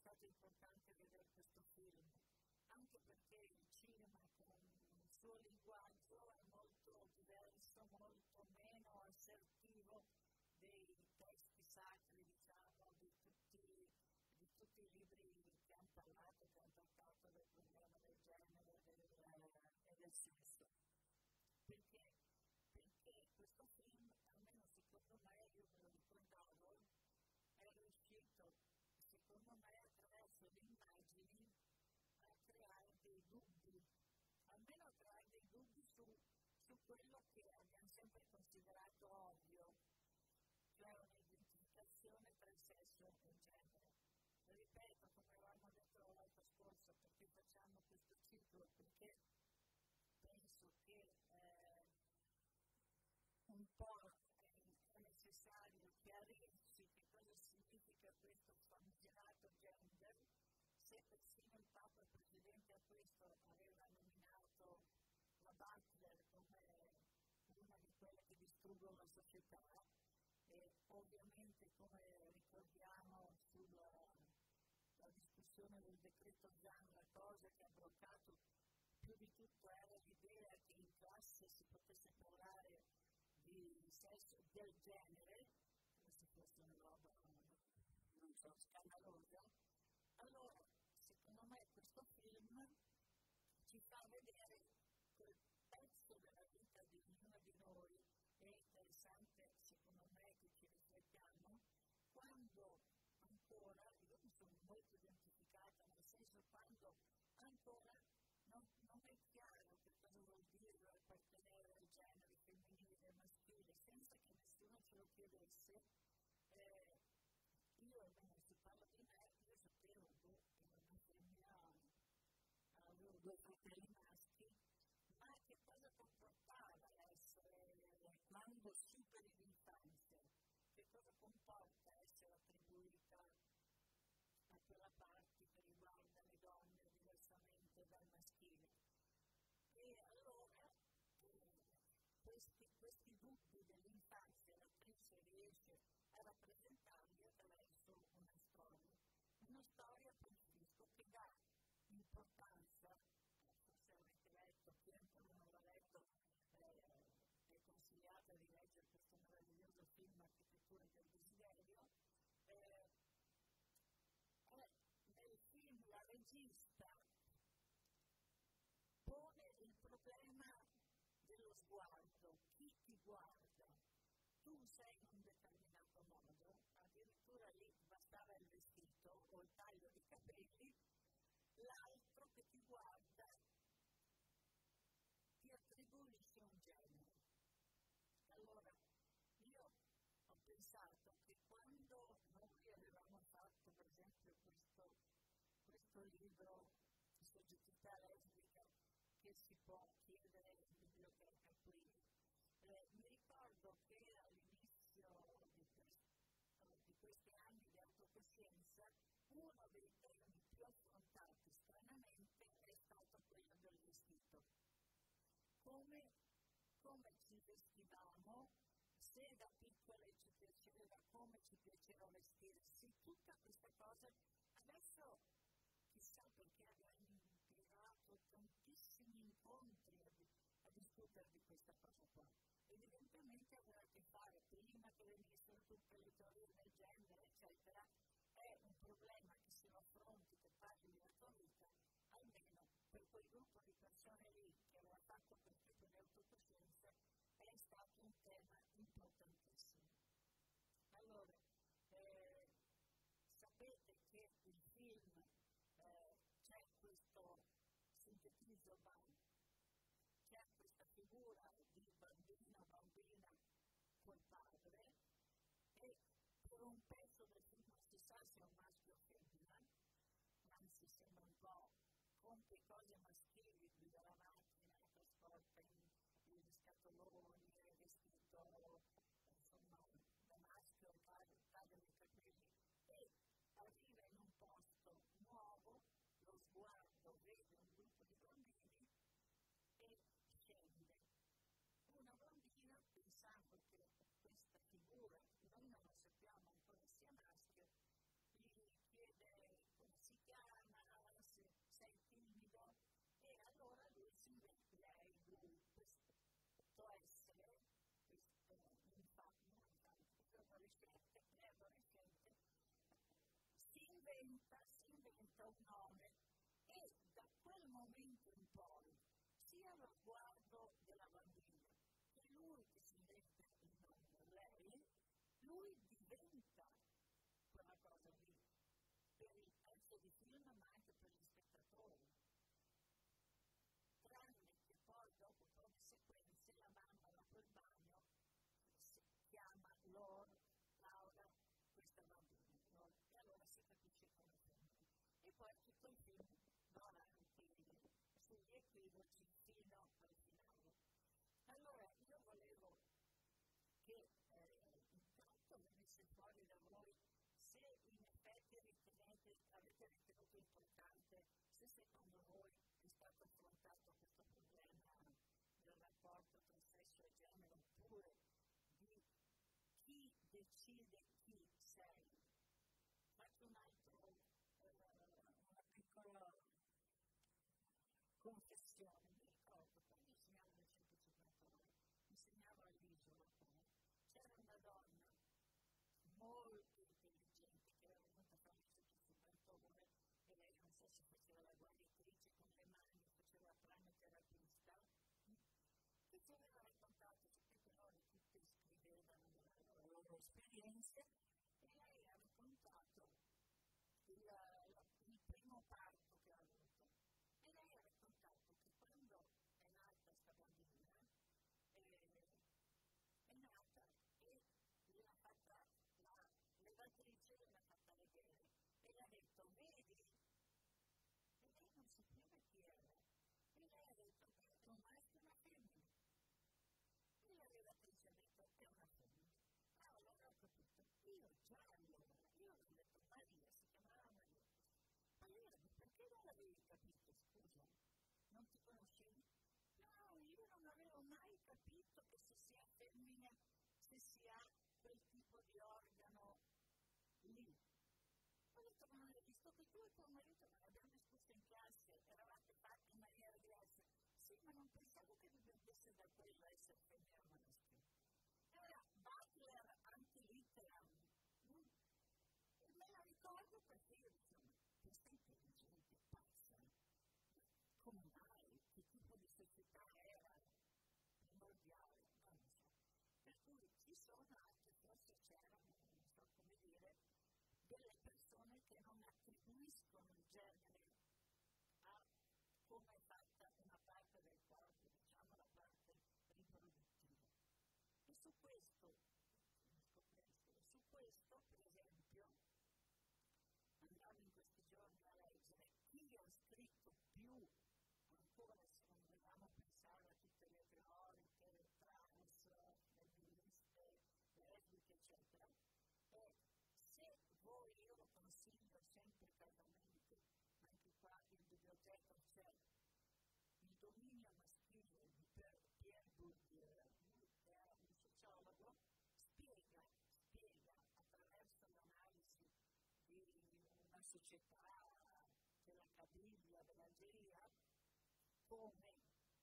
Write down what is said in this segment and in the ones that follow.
stato importante vedere questo film, anche perché il cinema con il suo linguaggio è molto diverso, molto meno assertivo dei testi sacri, diciamo, di tutti i libri che hanno parlato, che hanno trattato del problema del genere e del sesso. Perché questo film, almeno secondo me, io me lo ricordavo, è riuscito, secondo me, attraverso le immagini a creare dei dubbi, almeno a creare dei dubbi su quello che abbiamo sempre considerato ovvio, cioè un'identificazione tra il sesso e il genere. Ripeto, come avevamo detto la volta scorsa, perché facciamo questo ciclo? Perché penso che un po' è necessario chiarirsi che cosa significa questo famigerato gender, se persino il Papa precedente a questo aveva nominato la Butler come una di quelle che distruggono la società, e ovviamente, come ricordiamo sulla discussione del decreto Zan, la cosa che ha bloccato più di tutto era l'idea che in classe si potesse parlare di sesso del genere, come se fosse una roba, non so, scandalosa. Allora, secondo me questo film ci fa vedere quel pezzo della vita di ognuno di noi. È interessante, secondo me, che ci riflettiamo, quando ancora, io mi sono molto identificata, nel senso quando ancora non è chiaro che cosa vuol dire appartenere al genere femminile e maschile, senza che nessuno ce lo chiedesse. Io, almeno si parla di me, io sapevo che ero una femmina, avevo 2 fratelli maschi, ma che cosa comportava essere, quando superi l'infanzia, che cosa comporta essere attribuita a quella parte che riguarda le donne diversamente dal maschile. E allora questi dubbi dell'infanzia l'attrice riesce a rappresentarli attraverso una storia preferisco che dà importanza, forse avete letto, chi ancora non l'ha letto è consigliata di leggere questo meraviglioso film Architettura del desiderio. Nel film la regista pone il problema dello sguardo, chi ti guarda, tu sei in un determinato modo, addirittura lì bastava il vestito o il taglio di capelli, l'altro che ti guarda ti attribuisce un genere. Allora, io ho pensato che quando noi avevamo fatto, per esempio, questo libro di soggettività lesbica che si può chiedere in biblioteca qui, mi ricordo che all'inizio di questi anni di autocoscienza uno dei temi più affrontati stranamente è stato quello del vestito. Come ci vestivamo, se da piccole ci piaceva, come ci piaceva vestirsi, tutta questa cosa. Adesso chissà perché abbiamo impiegato tantissimi incontri a discutere di questa cosa qua. Evidentemente aveva a che fare, prima che venissero tutte le teorie del genere, eccetera, è un problema che se lo affronti, che parli della tua vita, almeno per quel gruppo di persone lì che aveva fatto quel tipo di autocoscienza, è stato un tema importantissimo. Allora, sapete che il film c'è questo sintetizzo, c'è questa figura di bambina col padre, e per un pezzo del film non si sa se è un maschio o femmina, anzi sembra un po' compie cose maschili, guida la macchina, trasporta gli scatoloni, il vestito, insomma, da maschio tagliano i capelli, e arriva in un posto nuovo, lo sguardo vede un gruppo di bambini e scende. Una bambina, pensando che questa figura, noi non lo sappiamo ancora sia maschio, gli chiede come si inventa un nome e da quel momento in poi, sia allo sguardo della bambina, che lui che si inventa il nome, lei, lui diventa quella cosa lì, per il pezzo di film ma anche per gli spettatori. Tranne che poi dopo poche sequenze la mamma dopo il bagno si chiama Laura, questa bambina, e allora si capisce come femmina. E poi tutto il film va avanti sugli equivoci fino al finale. Allora io volevo che intanto venisse fuori da voi se in effetti avete ritenuto importante, se secondo voi è stato affrontato questo problema del rapporto tra sesso e genere, oppure di chi decide chi sei. Faccio una piccola confessione. Mi ricordo quando insegnavo nel 159, insegnavo all'isola, c'era una donna molto intelligente che era venuta a fare il 159 e lei non so se faceva la guaritrice con le mani, faceva la pranioterapista, che ci aveva raccontato, sapete, loro tutti scrivevano le loro esperienze e lei ha raccontato il primo parto che ha avuto. E lei ha raccontato che quando è nata questa bambina, è nata e l'ha fatta, la levatrice l'ha fatta vedere e le ha detto, vedi? E lei non sapeva chi era. E lei ha detto, è un maschio e una femmina. E la levatrice ha detto, è una femmina. Allora ho capito, io ho detto Maria, si chiamava Maria. Allora, perché non l'avevi capito, scusa? Non ti conoscevi? No, io non avevo mai capito che se si è femmina, se si ha quel tipo di organo lì. Ho detto, ma non hai visto che tu e tuo marito non abbiamo discusso in classe, eravate fatti in maniera diversa. Sì, ma non pensavo che dovesse da quello essere femmina o maschio. Era Butler antilitteram. E me la ricordo perché io dicevo, questa intelligente pazza, come mai? Che tipo di società era primordiale? Non lo so. Per cui ci sono anche, forse c'erano, non so come dire, delle persone che non attribuiscono il genere a come è fatta una parte del corpo, diciamo la parte riproduttiva. E su questo, per esempio, andavo in questi giorni a leggere chi ha scritto più, ancora se non vogliamo pensare a tutte le teoriche, le trans, le feministe, le lesbiche, eccetera, e se voi, io lo consiglio sempre caldamente, anche qua in biblioteca c'è il dominio maschile di Pierre Bourdieu, lui era un sociologo, spiega attraverso l'analisi di una società della Cabibia, dell'Algeria, come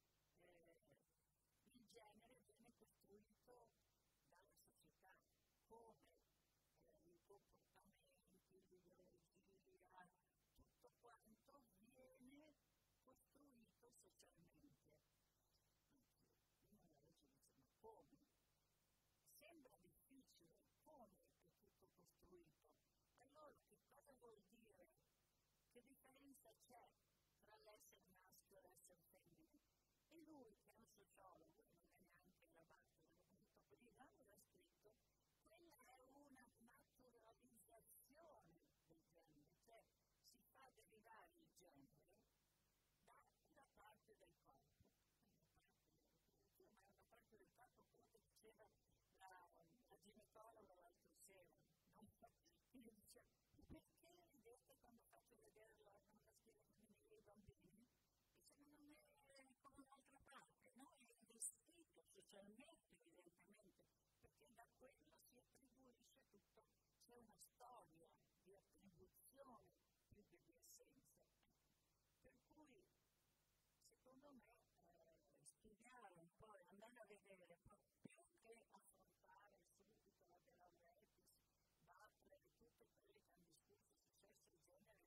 il genere viene costruito dalla società, come i comportamenti, l'ideologia, tutto quanto viene costruito socialmente. Uno la legge dice, ma come? Sembra difficile, come è tutto costruito? Allora, che cosa vuol dire? Che differenza c'è tra l'essere maschio e l'essere femmina? E lui, che è un sociologo, non è neanche la base dell'argomento poligamio, l'ha scritto, quella è una naturalizzazione del genere, cioè si fa derivare il genere da una parte del corpo, ma è una parte del corpo quello che diceva la ginecologa l'altro sera, no? Quindi dice, perché ridete quando faccio vedere l'organo maschile e femminile ai bambini? Dice, ma non è come un'altra parte, no? È investito socialmente, evidentemente, perché da quello si attribuisce tutto, c'è una storia di attribuzione più che di essenza. Per cui, secondo me, studiare un po' e andare a vedere più che affrontare subito la De Laurentiis, Butler e tutte quelle che hanno discusso su sesso e genere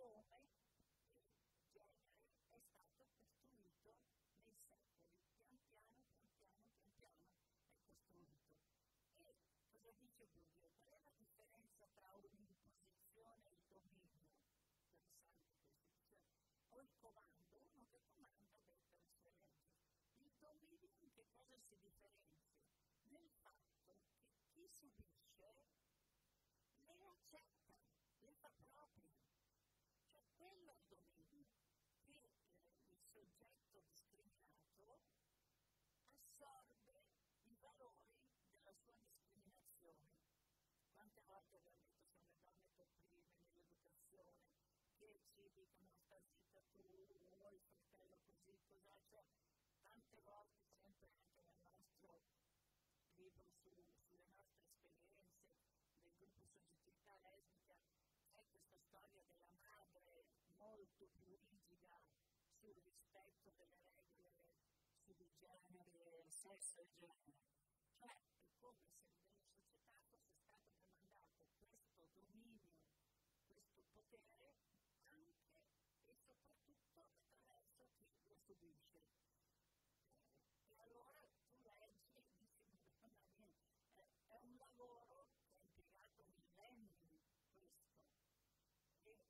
come il genere è stato costruito nei secoli, pian piano è costruito. E cosa dice Bourdieu? Qual è la differenza tra un'imposizione e il dominio? Interessante questo, cioè, o il comando, uno che comanda detta le sue leggi. Il dominio in che cosa si differenzia? Nel fatto che chi subisce le accetta, le fa proprie. Cioè quello è il dominio, che il soggetto discriminato assorbe i valori della sua discriminazione. Quante volte abbiamo detto sono le donne per prime nell'educazione, che ci dicono sta zitta tu, o il fratello così, cos'è, cioè tante volte, sempre anche nel nostro libro sulle nostre esperienze del gruppo Soggettività Lesbica, c'è questa storia della madre molto più rigida sul rispetto delle regole sui generi, sesso e genere. Cioè è come se nella società fosse stato demandato questo dominio, questo potere anche e soprattutto attraverso chi lo subisce. E allora tu leggi e dici, ma è un lavoro che ha impiegato millenni questo. E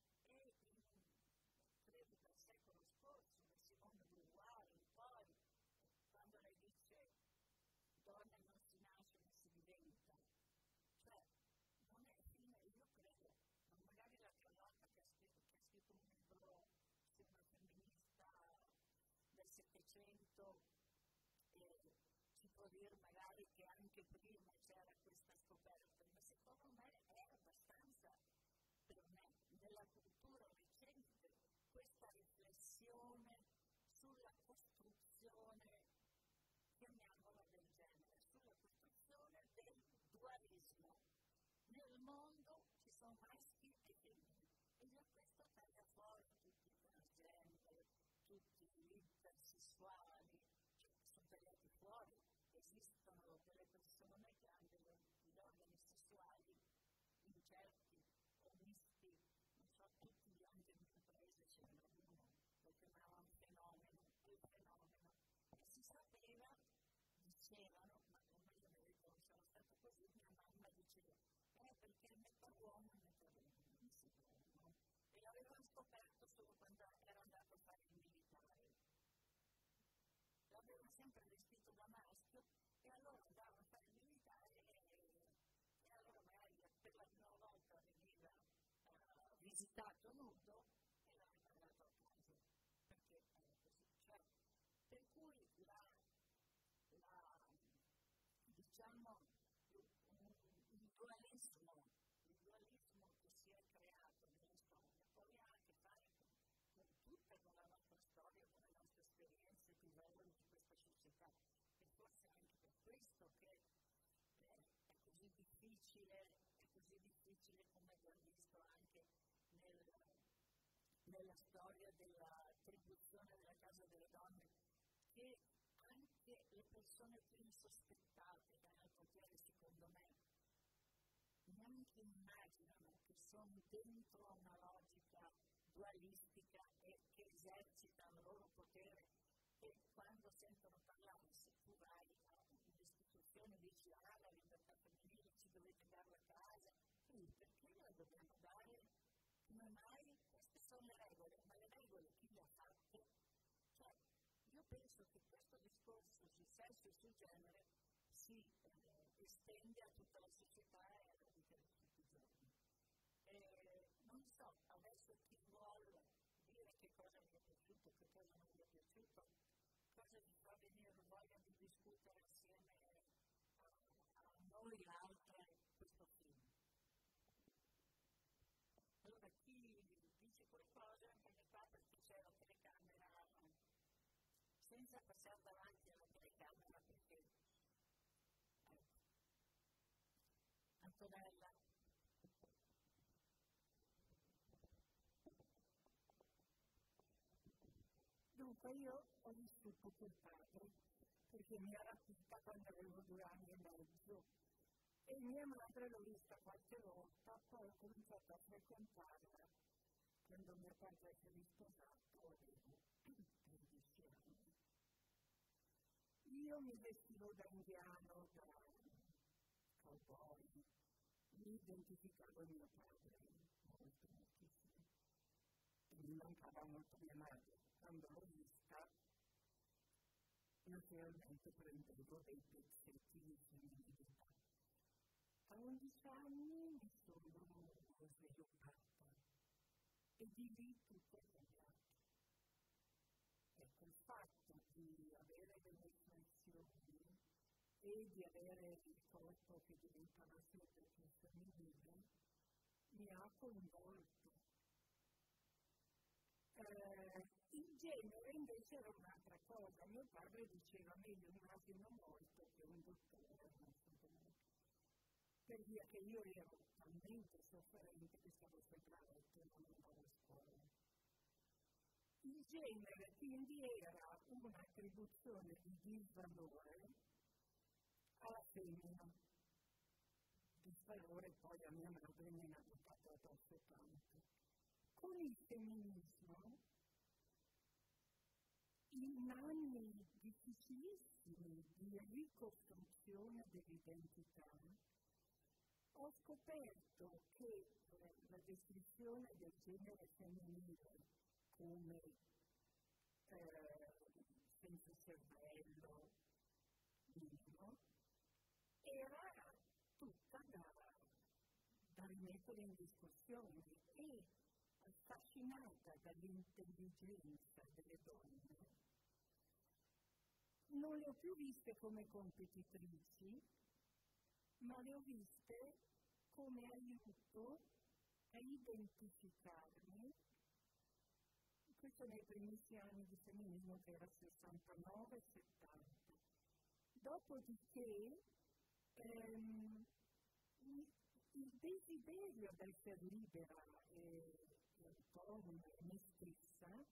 credo dal secolo scorso, da Simone de Beauvoir in poi, quando lei dice donna non si nasce ma si diventa, cioè non è fine, io credo, ma magari la Carlotta che ha scritto un libro su una femminista del Settecento ci può dire magari che anche prima c'era questa scoperta, ma secondo me è abbastanza, per me, nella cultura recente, questa riflessione sulla costruzione, chiamiamola del genere, sulla costruzione del dualismo. Nel mondo ci sono maschi e femmine e già questo taglia fuori tutti i transgender, tutti gli intersessuali, cioè sono tagliati fuori. Esistono delle persone che hanno degli organi sessuali incerti o misti, non so, tutti gli anni del mio paese c'era uno, lo chiamavano fenomeno, il fenomeno, e si sapeva, dicevano, ma come io mi ricordo, sono stato così, mia mamma diceva, perché è metà uomo e metà donna, non si può, no? E l'avevano scoperto solo quando era andato a fare il militare. L'aveva sempre vestito da maschio e allora andava a fare il militare e allora magari per la prima volta veniva visitato nudo e l'aveva mandato a casa, perché era così. Cioè, per cui diciamo, il dualismo che si è creato nella storia poi ha a che fare con la nostra storia, con le nostre esperienze, con i valori di questa società. E forse anche per questo che è così difficile come abbiamo visto anche nella storia dell'attribuzione della casa delle donne, che anche le persone più insospettate che hanno il potere, secondo me, neanche immaginano che sono dentro a una logica dualistica e che esercitano il loro potere, e quando sentono parlare, se tu vai all'istituzione e dici la libertà femminile, ci dovete dare la casa, quindi perché la dobbiamo dare? Come mai? Queste sono le regole, ma le regole chi le ha fatte? Cioè, io penso che questo discorso sul sesso e sul genere si estende a tutta la società e alla vita di tutti i giorni. Non so, adesso chi vuole dire che cosa mi è piaciuto, che cosa non mi è piaciuto, cosa vi fa venire voglia di discutere assieme a noi altre questo film. Allora chi dice qualcosa viene qua perché c'è la telecamera, senza passare davanti alla telecamera perché Antonella. Dunque io ho vissuto col padre perché mi era rapita quando avevo 2 anni e mezzo e mia madre l'ho vista qualche volta, poi ho cominciato a frequentarla quando mio padre si è risposato avevo 13 anni. Io mi vestivo da indiano, da cowboy, mi identificavo mio padre moltissimo. E mi mancava molto mia madre. Quando l'ho vista, naturalmente prendevo dei pezzetti di femminilità. A 11 anni mi sono sviluppata e di lì tutto è cambiato. Ecco, il fatto di avere delle istruzioni e di avere il corpo che diventava sempre più femminile mi ha coinvolto. Il genere invece era un'altra cosa. Mio padre diceva meglio un asino morto che un dottore, per via che io ero talmente sofferente che stavo sempre a letto e non andavo a scuola. Il genere quindi era un'attribuzione di disvalore alla femmina. Disvalore poi a mia madre me ne ha buttato addosso tanto. Con il femminismo, in anni difficilissimi di ricostruzione dell'identità, ho scoperto che la descrizione del genere femminile come senza cervello minimo era tutta da rimettere in discussione e affascinata dall'intelligenza delle donne, non le ho più viste come competitrici, ma le ho viste come aiuto a identificarmi, questo nei primissimi anni di femminismo che era 69-70. Dopodiché il desiderio di essere libera e autonoma e me stessa,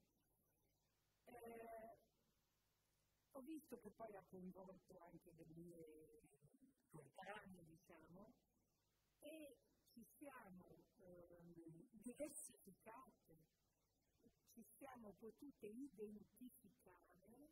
ho visto che poi ha coinvolto anche le mie coetanee, diciamo, e ci siamo diversificate, ci siamo potute identificare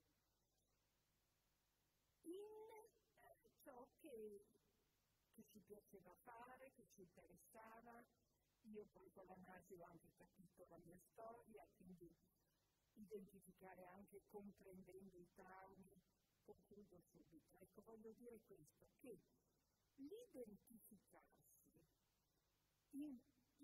in ciò che ci piaceva fare, che ci interessava. Io poi con l'analisi ho anche capito la mia storia, quindi identificare anche comprendendo i traumi, concludo subito. Ecco, voglio dire questo, che l'identificarsi in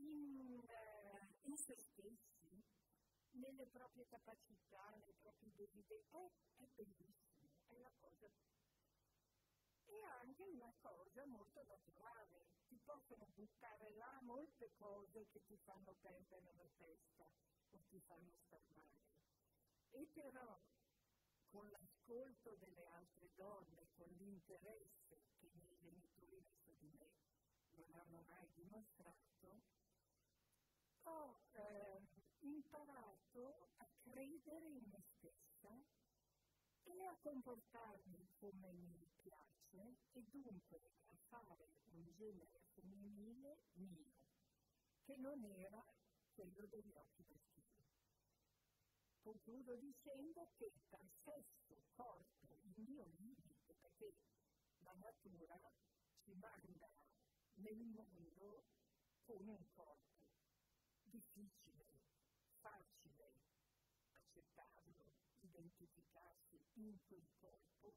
se stessi, nelle proprie capacità, nei propri desideri, è bellissimo, è la cosa. È anche una cosa molto naturale, ti possono buttare là molte cose che ti fanno perdere la testa o ti fanno star male. E però con l'ascolto delle altre donne, con l'interesse che i miei genitori verso di me non hanno mai dimostrato, ho imparato a credere in me stessa e a comportarmi come mi piace e dunque a fare un genere femminile mio, che non era quello degli occhi da schifo. Concludo dicendo che tra sesso, corpo, il mio limite, perché la natura ci manda nel mondo con un corpo difficile, facile, accettarlo, identificarsi in quel corpo,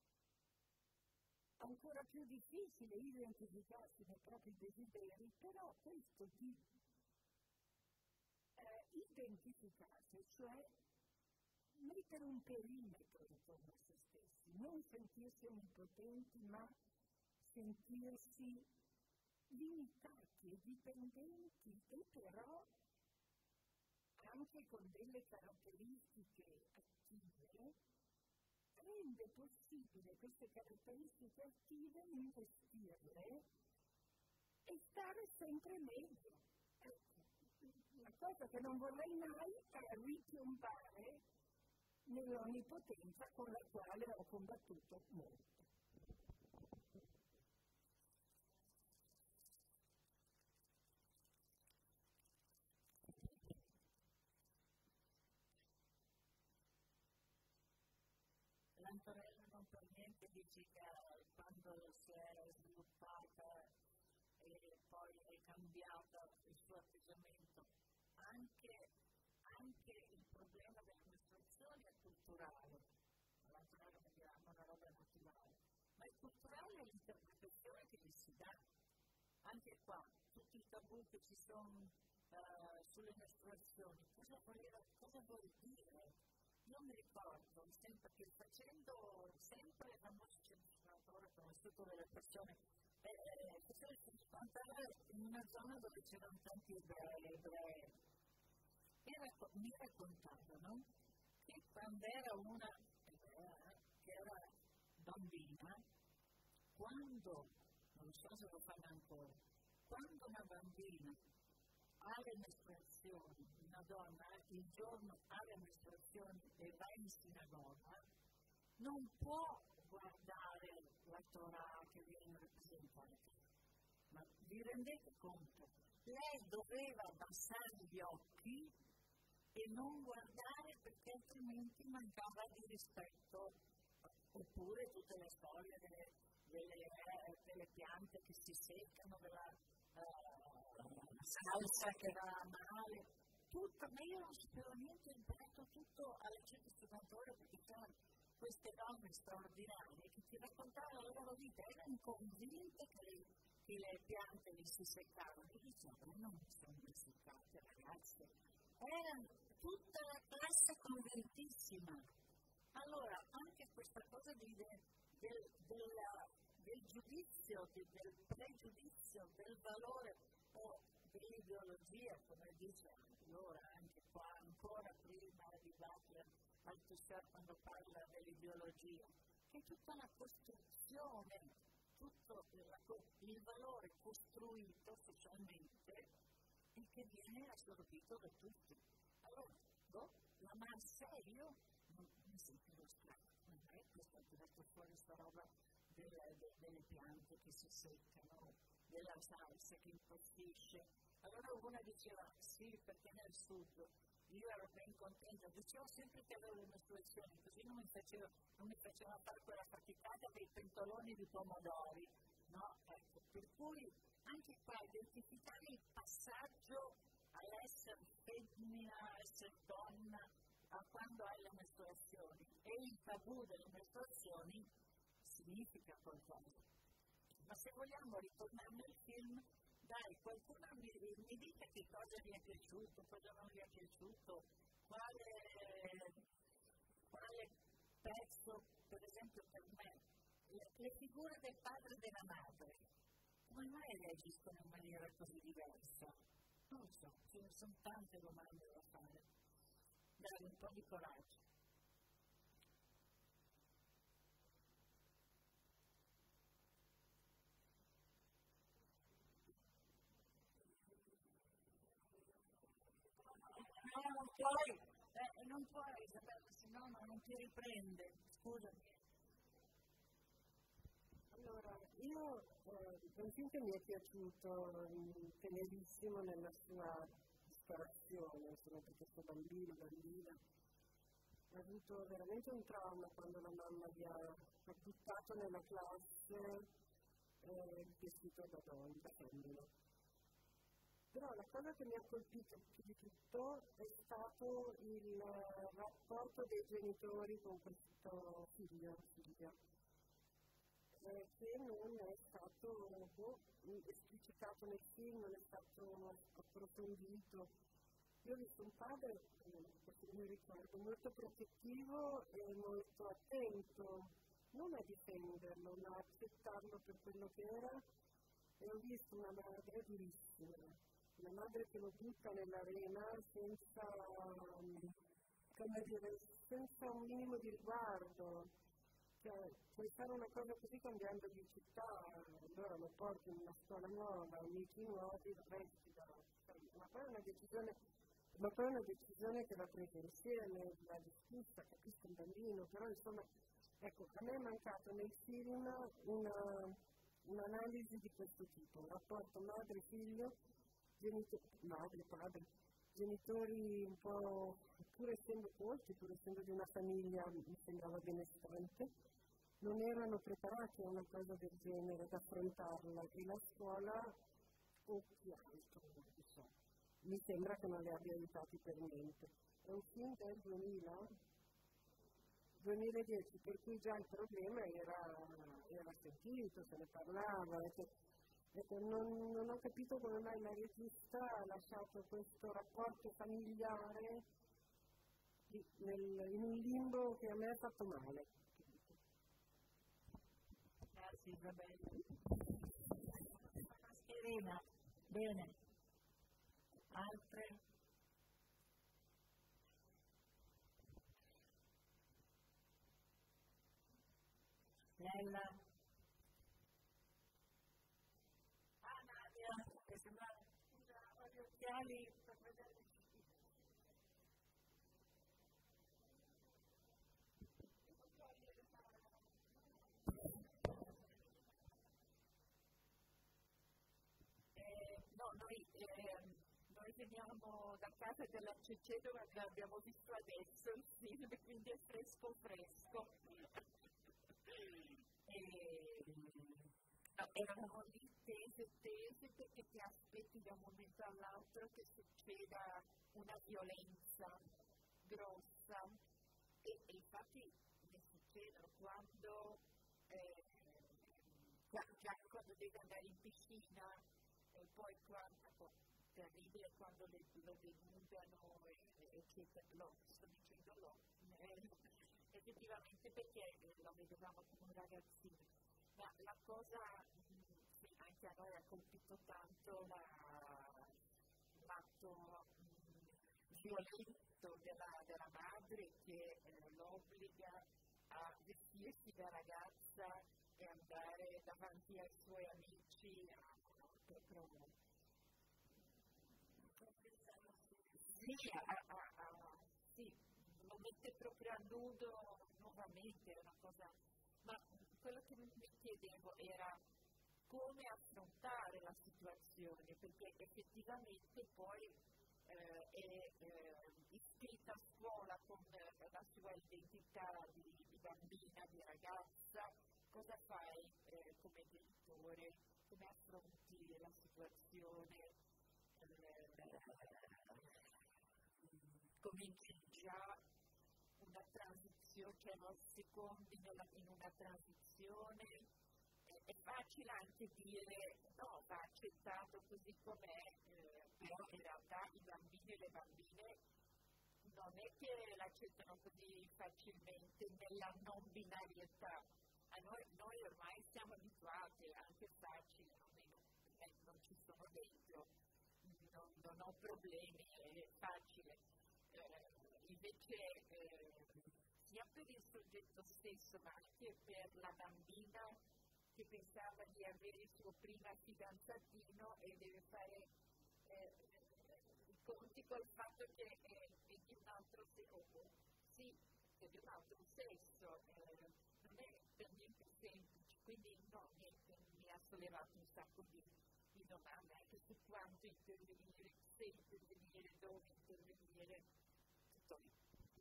ancora più difficile identificarsi nei propri desideri, però questo di identificarsi, cioè mettere un perimetro intorno a se stessi, non sentirsi onnipotenti, ma sentirsi limitati e dipendenti, e però anche con delle caratteristiche attive, rende possibile queste caratteristiche attive investirle e stare sempre meglio. La cosa che non vorrei mai è ripiombare nell'onnipotenza con la quale ho combattuto molto. Antonella non per niente dici che quando si è sviluppata e poi è cambiato il suo atteggiamento, anche il problema delle mestruazioni è culturale, l'Antonella mi dirà una roba naturale, ma è culturale l'interpretazione che gli si dà. Anche qua, tutti i tabù che ci sono sulle mestruazioni, cosa vuol dire? Io mi ricordo sempre che facendo sempre il famoso censuratore, conosciuto delle persone, in una zona dove c'erano tanti ebrei, mi raccontavano che quando era una ebrea, che era bambina, quando, non so se lo fanno ancora, quando una bambina ha le mestruazioni, una donna il giorno ha le mestruazioni e va in sinagoga, non può guardare la Torah che viene rappresentata. Ma vi rendete conto? Lei doveva abbassare gli occhi e non guardare perché altrimenti mancava di rispetto. Oppure tutte le storie delle piante che si seccano, della salsa che va male, tutto, ma io non sapevo niente, ho imparato tutto alle 150 ore perché c'erano queste donne straordinarie che ti raccontavano la loro vita, erano convinte che le piante gli si seccavano, e dicevano non mi sono mai seccate ragazze, erano tutta la classe convintissima. Allora anche questa cosa del giudizio, del pregiudizio, del valore o dell'ideologia, come dice allora anche qua, ancora prima di Butler, Althusser quando parla dell'ideologia, che è tutta una costruzione, tutto il valore costruito socialmente e che viene assorbito da tutti. Allora, la massa io non mi sentivo strano, non è questo ha tirato fuori questa roba delle piante che si seccano, della salsa che impazzisce. Allora una diceva sì, perché nel sud io ero ben contenta, dicevo sempre che avevo le mestruazioni, così non mi faceva fare quella faticata dei pentoloni di pomodori, no? Ecco, per cui anche qua identificare il passaggio all'essere femmina, essere donna, a quando hai le mestruazioni e il tabù delle mestruazioni significa qualcosa. Ma se vogliamo ritornare nel film, dai, qualcuno mi dica che cosa gli è piaciuto, cosa non gli è piaciuto, quale pezzo, per esempio per me, le figure del padre e della madre, come mai reagiscono in maniera così diversa? Non lo so, ce ne sono tante domande da fare. Dai, un po' di coraggio. No, non puoi, Isabella, se no non ti riprende, scusami. Allora, io un film che mi è piaciuto tenerissimo nella sua disperazione, insomma, per questo bambina, ha avuto veramente un trauma quando la mamma gli ha buttato nella classe vestito da donna, da femmina. Però la cosa che mi ha colpito più di tutto è stato il rapporto dei genitori con questo figlia, che non è stato esplicitato nel film, non è stato approfondito. Io ho visto un padre, questo mi ricordo, molto protettivo e molto attento, non a difenderlo, ma a accettarlo per quello che era, e ho visto una madre durissima, una madre che lo butta nell'arena senza un minimo di riguardo. Cioè, puoi fare una cosa così cambiando di città, allora lo porti in una scuola nuova, amici nuovi, lo resti ma poi è una decisione che va presa insieme, va discussa, capisco un bambino, però insomma, ecco, a me è mancato nel film un'analisi di questo tipo, un rapporto madre-figlio, madre-padre, genitori un po', pur essendo colti, pur essendo di una famiglia, mi sembrava benestante, non erano preparati a una cosa del genere, ad affrontarla, e la scuola, o chi altro, non so, mi sembra che non li abbia aiutati per niente. È un film del 2010, per cui già il problema era sentito, se ne parlava. Non ho capito come mai la regista ha lasciato questo rapporto familiare in un limbo che a me ha fatto male. Grazie Isabella. Mascherina, bene. Altre? Lella? Nadia, che sembrava usava gli occhiali per vedere. No, noi veniamo da casa della Cecedo, ma l'abbiamo visto adesso il film, quindi è fresco fresco. Eravamo lì tese perché ti aspetti da un momento all'altro che succeda una violenza grossa e infatti mi succedono già quando devi andare in piscina e poi terribile quando lo denudano eccetera, sto dicendo effettivamente perché lo vedevamo come un ragazzino. Ma la cosa che anche a noi ha colpito tanto l'atto violento della madre che l'obbliga a vestirsi da ragazza e andare davanti ai suoi amici sì, lo mette proprio a nudo nuovamente, è una cosa. Ma quello che mi chiedevo era come affrontare la situazione, perché effettivamente poi è iscritta a scuola con la sua identità di bambina, di ragazza, cosa fai come genitore, come affronti la situazione, cominci già una transizione, cioè non secondi in una transizione, è facile anche dire no, va accettato così com'è, però in realtà i bambini e le bambine non è che l'accettano così facilmente nella non binarietà. A noi ormai siamo abituati, è anche facile, non ci sono dentro, non ho problemi, è facile. Invece sia per il soggetto stesso ma anche per la bambina che pensava di avere il suo primo fidanzatino e deve fare i conti col fatto che è di un altro sesso, sì, è di un altro sesso, non è per niente semplice, quindi no, niente, mi ha sollevato un sacco di domande anche su quanto intervenire, se intervenire, dove intervenire, tutto lì.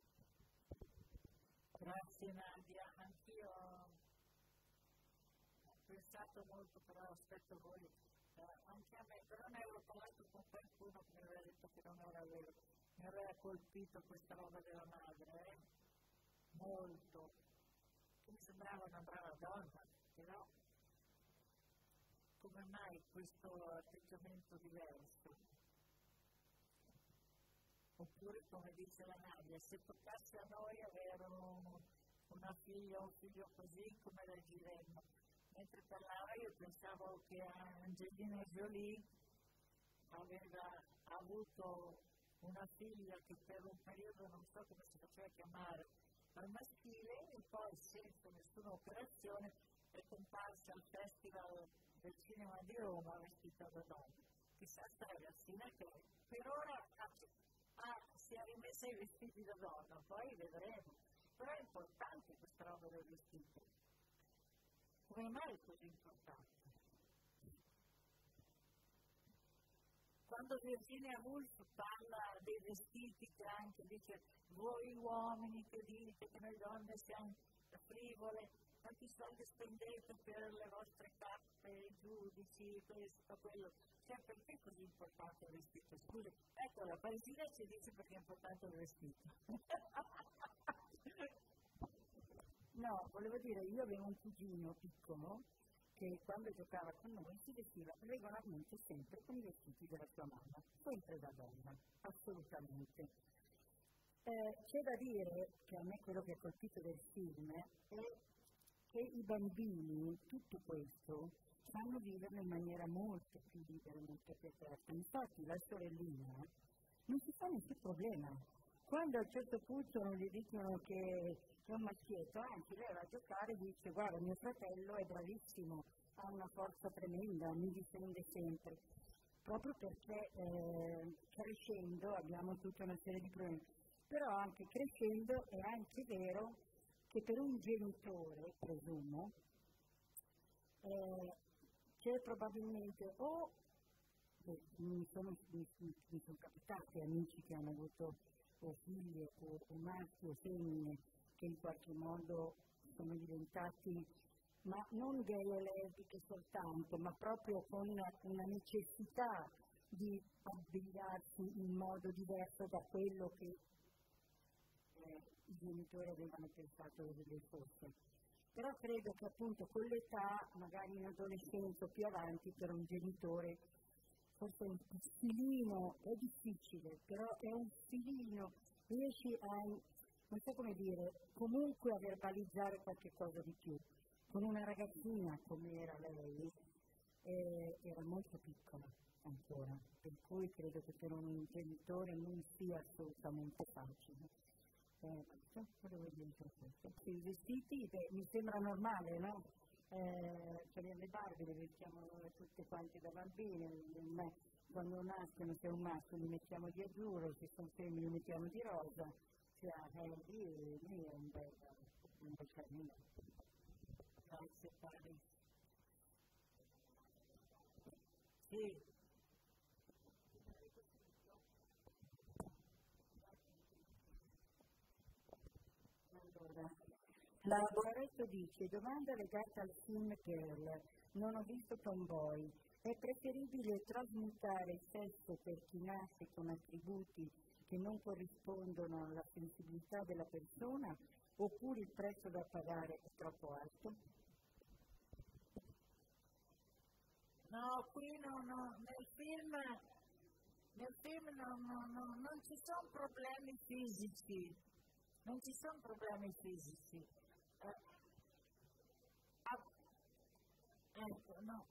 Grazie Nadia, anch'io ho pensato molto, però aspetto voi, anche a me, però ne avevo parlato con qualcuno che mi aveva detto che non era vero, mi aveva colpito questa roba della madre, molto, che mi sembrava una brava donna, però come mai questo atteggiamento diverso? Oppure, come dice la Nadia, se toccasse a noi avere una figlia o un figlio così, come reagiremmo? Mentre parlava io pensavo che Angelina Jolie aveva avuto una figlia che per un periodo non so come si faceva chiamare al maschile e poi senza nessuna operazione è comparsa al Festival del Cinema di Roma vestita da donna. Chissà sta ragazzina che per ora si è rimessa ai vestiti da donna, poi vedremo. Però è importante questa roba del vestito. Come mai è così importante? quando Virginia Woolf parla dei vestiti che anche dice voi uomini che dite che noi donne siamo frivole, quanti soldi spendete per le vostre cappe, i giudici, questo, quello. Cioè, perché è così importante il vestito? Scusi, ecco, la paesina ci dice perché è importante il vestito. No, volevo dire, io avevo un cugino piccolo che quando giocava con noi si vestiva regolarmente sempre con i vestiti della sua mamma, sempre da donna, assolutamente. C'è da dire che a me quello che ha colpito del film è che i bambini, tutto questo, sanno viverlo in maniera molto più libera, molto più aperta. Infatti la sorellina non si fa nessun problema. Quando a un certo punto non gli dicono che è un maschietto, anzi lei va a giocare e dice guarda mio fratello è bravissimo, ha una forza tremenda, mi difende sempre, proprio perché crescendo abbiamo tutta una serie di problemi. Però anche crescendo è anche vero che per un genitore, presumo, c'è probabilmente mi sono capitati amici che hanno avuto o figlie o maschi o femmine che in qualche modo sono diventati, ma non gay o lesbiche soltanto, ma proprio con una necessità di abbigliarsi in modo diverso da quello che i genitori avevano pensato che deve fosse. Però credo che appunto con l'età, magari in adolescenza o più avanti, per un genitore forse un filino, è difficile, però è un filino, riesci a, non so come dire, comunque a verbalizzare qualche cosa di più. Con una ragazzina come era lei, era molto piccola ancora, per cui credo che per un genitore non sia assolutamente facile. Volevo dire questo. I vestiti, mi sembra normale, no? Per le Barbie le vestiamo tutte quante da bambine, quando nascono se è un maschio li mettiamo di azzurro, se sono femmine li mettiamo di rosa, cioè lì è un bel cammino. Grazie Paris. Sì. La Boaretto dice, domanda legata al film Girl, non ho visto Tomboy, è preferibile trasmutare il sesso per chi nasce con attributi che non corrispondono alla sensibilità della persona oppure il prezzo da pagare è troppo alto? No, qui nel film non ci sono problemi fisici. Non ci sono problemi fisici. Ecco, no.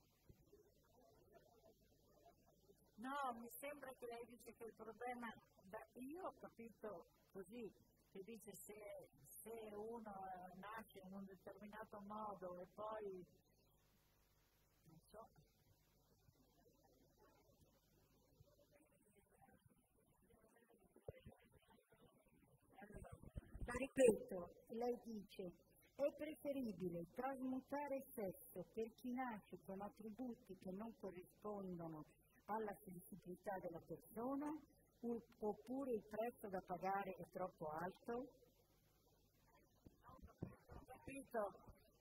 No, mi sembra che lei dice che il problema, io ho capito così, che dice se uno nasce in un determinato modo e poi, non so, Ma ripeto, lei dice, è preferibile trasmutare il sesso per chi nasce con attributi che non corrispondono alla sensibilità della persona oppure il prezzo da pagare è troppo alto? ho capito,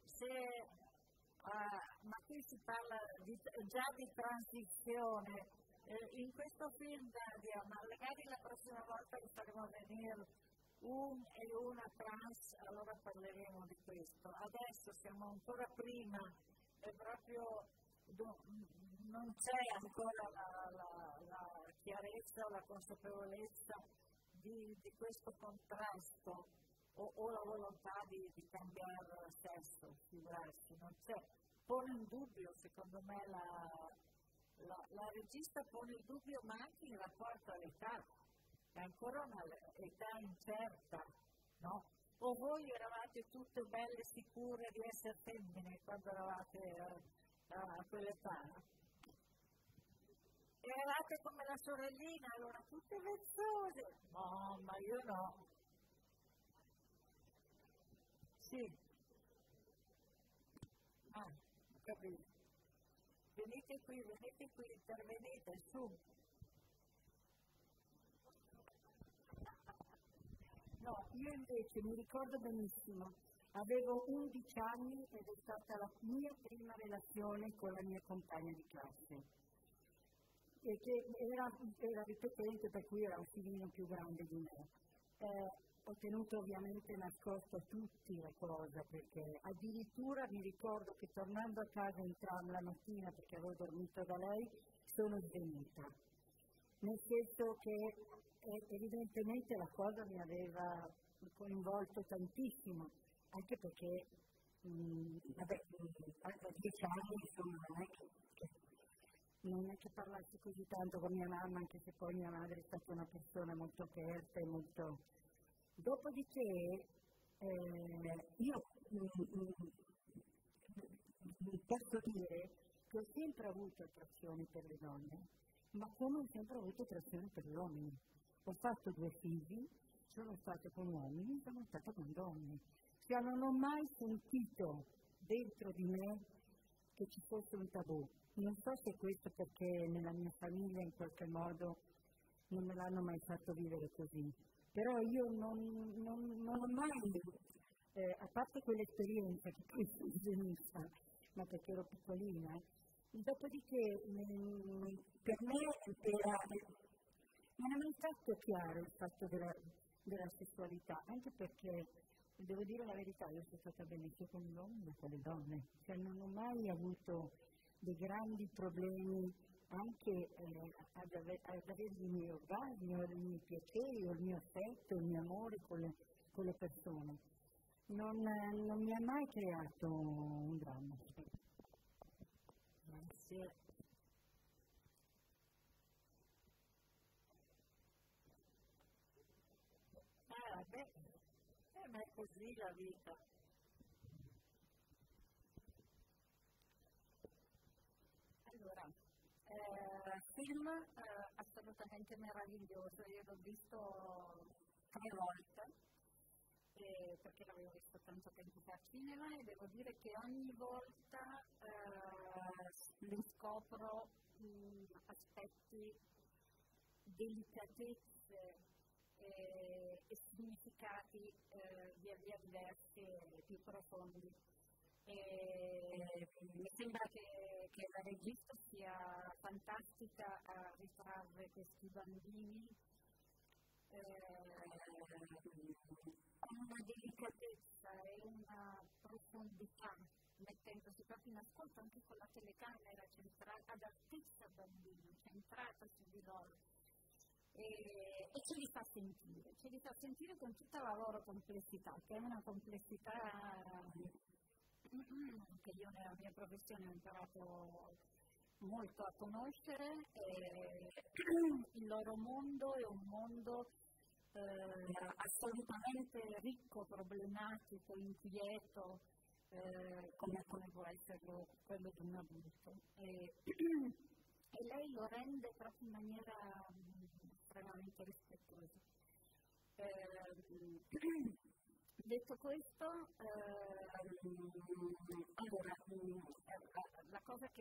ma qui si parla già di transizione. In questo film, Nadia, ma magari la prossima volta che faremo venire un e una trans, allora parleremo di questo. Adesso siamo ancora prima, è proprio non c'è ancora la chiarezza o la consapevolezza di questo contrasto o la volontà di cambiare sesso, figurarsi, non c'è. Pone in dubbio, secondo me, la regista pone in dubbio, ma anche in rapporto all'età. È ancora un'età incerta, no? O voi eravate tutte belle sicure di essere femmine quando eravate a quell'età? Eravate come la sorellina, allora tutte vezzose. No, ma io no. Sì. Ho capito. Venite qui, intervenite, su. No, io invece mi ricordo benissimo, avevo 11 anni ed è stata la mia prima relazione con la mia compagna di classe. E che era ripetente, per cui era un filino più grande di me. Ho tenuto ovviamente nascosto a tutti le cose, perché addirittura mi ricordo che tornando a casa in tram la mattina, perché avevo dormito da lei, sono svenuta. Nel senso che evidentemente la cosa mi aveva coinvolto tantissimo, anche perché a 10 anni insomma non è che parlassi così tanto con mia mamma, anche se poi mia madre è stata una persona molto aperta e molto... Dopodiché io posso dire che ho sempre avuto attrazione per le donne, ma come ho sempre avuto attrazione per gli uomini. Ho fatto 2 figli, sono stata con uomini, sono stata con donne. Cioè non ho mai sentito dentro di me che ci fosse un tabù. Non so se questo perché nella mia famiglia in qualche modo non me l'hanno mai fatto vivere così. Però io non ho mai, a parte quell'esperienza che poi sono venuta, ma perché ero piccolina, dopodiché per me non è mai stato chiaro il fatto della sessualità, anche perché, devo dire la verità, io sono stata bene sia con gli uomini che con le donne, cioè non ho mai avuto dei grandi problemi anche ad avere i miei orgasmi, o i miei piaceri, o il mio affetto, il mio amore con le persone. Non mi ha mai creato un dramma. Grazie. Ma è così la vita. Allora, film assolutamente meraviglioso, io l'ho visto 3 volte, perché l'avevo visto tanto tempo fa al cinema e devo dire che ogni volta riscopro aspetti, delicatezze e significati via via diversi e più profondi. Mi sembra che la regista sia fantastica a ritrarre questi bambini con una delicatezza e una profondità, mettendosi proprio in ascolto anche con la telecamera centrata ad altezza bambino, centrata su di loro. E ce li fa sentire con tutta la loro complessità, che è una complessità che io nella mia professione ho imparato molto a conoscere. Il loro mondo è un mondo assolutamente ricco, problematico, inquieto, come può essere quello di un adulto. E lei lo rende proprio in maniera estremamente rispettosa. Detto questo, allora, la cosa che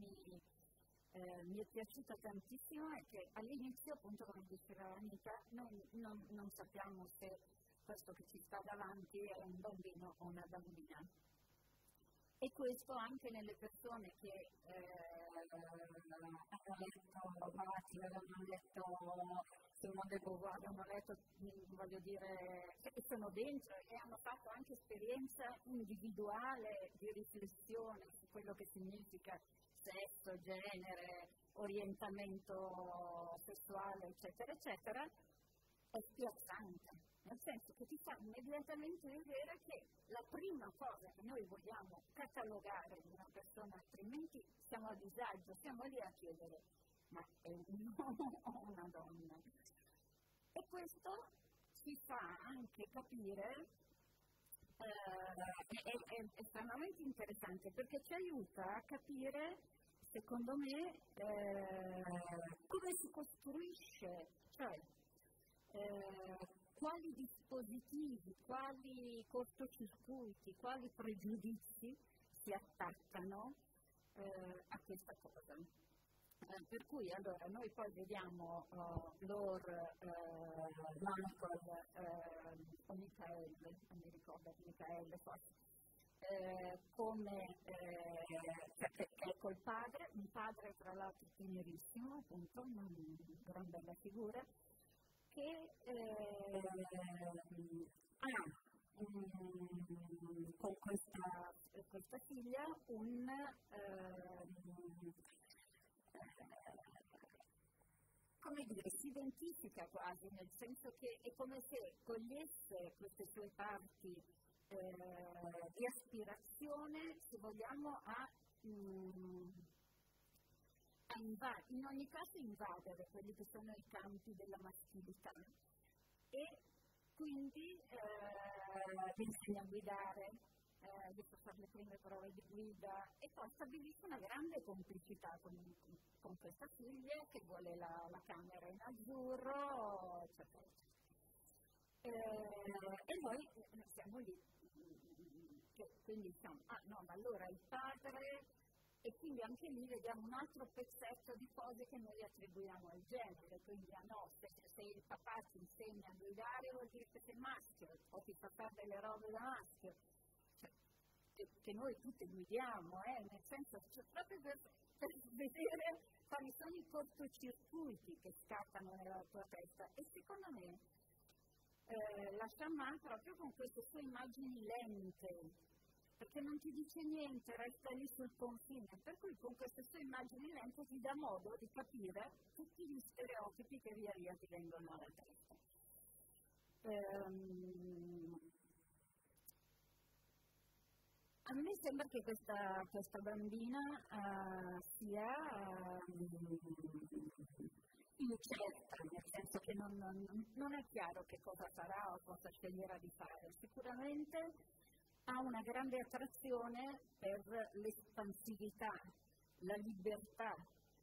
mi è piaciuta tantissimo è che all'inizio, appunto, come diceva Anita, non sappiamo se questo che ci sta davanti è un bambino o una bambina. E questo anche nelle persone che hanno letto Butler, hanno letto Simone de Beauvoir, hanno letto, voglio dire, che sono dentro e hanno fatto anche esperienza individuale di riflessione su quello che significa sesso, genere, orientamento sessuale, eccetera, eccetera, è spiazzante. Nel senso che ti fa immediatamente vedere che la prima cosa che noi vogliamo catalogare in una persona, altrimenti siamo a disagio, siamo lì a chiedere, ma è un uomo o una donna? E questo ci fa anche capire, è estremamente interessante, perché ci aiuta a capire, secondo me, come si costruisce, cioè quali dispositivi, quali cortocircuiti, quali pregiudizi si attaccano a questa cosa. Per cui allora noi poi vediamo Lore, Michael o Michael, non mi ricordo, Michael forse, come che è col padre, un padre tra l'altro tenerissimo, appunto, una gran bella figura, che ha con questa figlia come dire, si identifica quasi, nel senso che è come se cogliesse queste sue parti di aspirazione, se vogliamo, in ogni caso invadere quelli che sono i campi della maschilità e quindi gli insegna a guidare, gli fa fare le prime prove di guida e poi stabilisce una grande complicità con questa figlia che vuole la camera in azzurro, eccetera. E noi siamo lì, quindi diciamo, no, ma allora il padre, e quindi anche lì vediamo un altro pezzetto di cose che noi attribuiamo al genere, quindi no, se il papà ti insegna a guidare vuol dire che sei maschio, o ti fa fare delle robe da maschio, cioè, che noi tutti guidiamo, nel senso, cioè, proprio per vedere quali sono i cortocircuiti che scattano nella tua testa. E secondo me la Shaman proprio con queste sue immagini lente, perché non ti dice niente, resta lì sul confine, per cui con queste sue immagini lente ti dà modo di capire tutti gli stereotipi che via via ti vengono alla testa. A me sembra che questa bambina sia incerta, nel senso che non è chiaro che cosa farà o cosa sceglierà di fare. Sicuramente ha una grande attrazione per l'espansività, la libertà,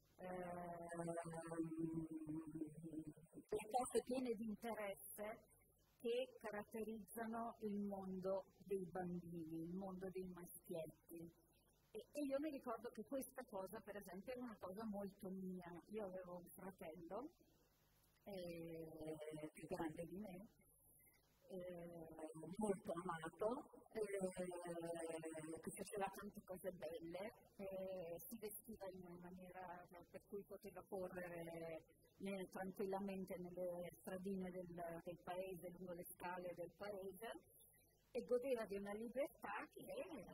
le cose piene di interesse che caratterizzano il mondo dei bambini, il mondo dei maschietti. E io mi ricordo che questa cosa, per esempio, era una cosa molto mia. Io avevo un fratello più grande di me, molto amato, che faceva tante cose belle, si vestiva in una maniera per cui poteva correre tranquillamente nelle stradine del paese, lungo le scale del paese, e godeva di una libertà che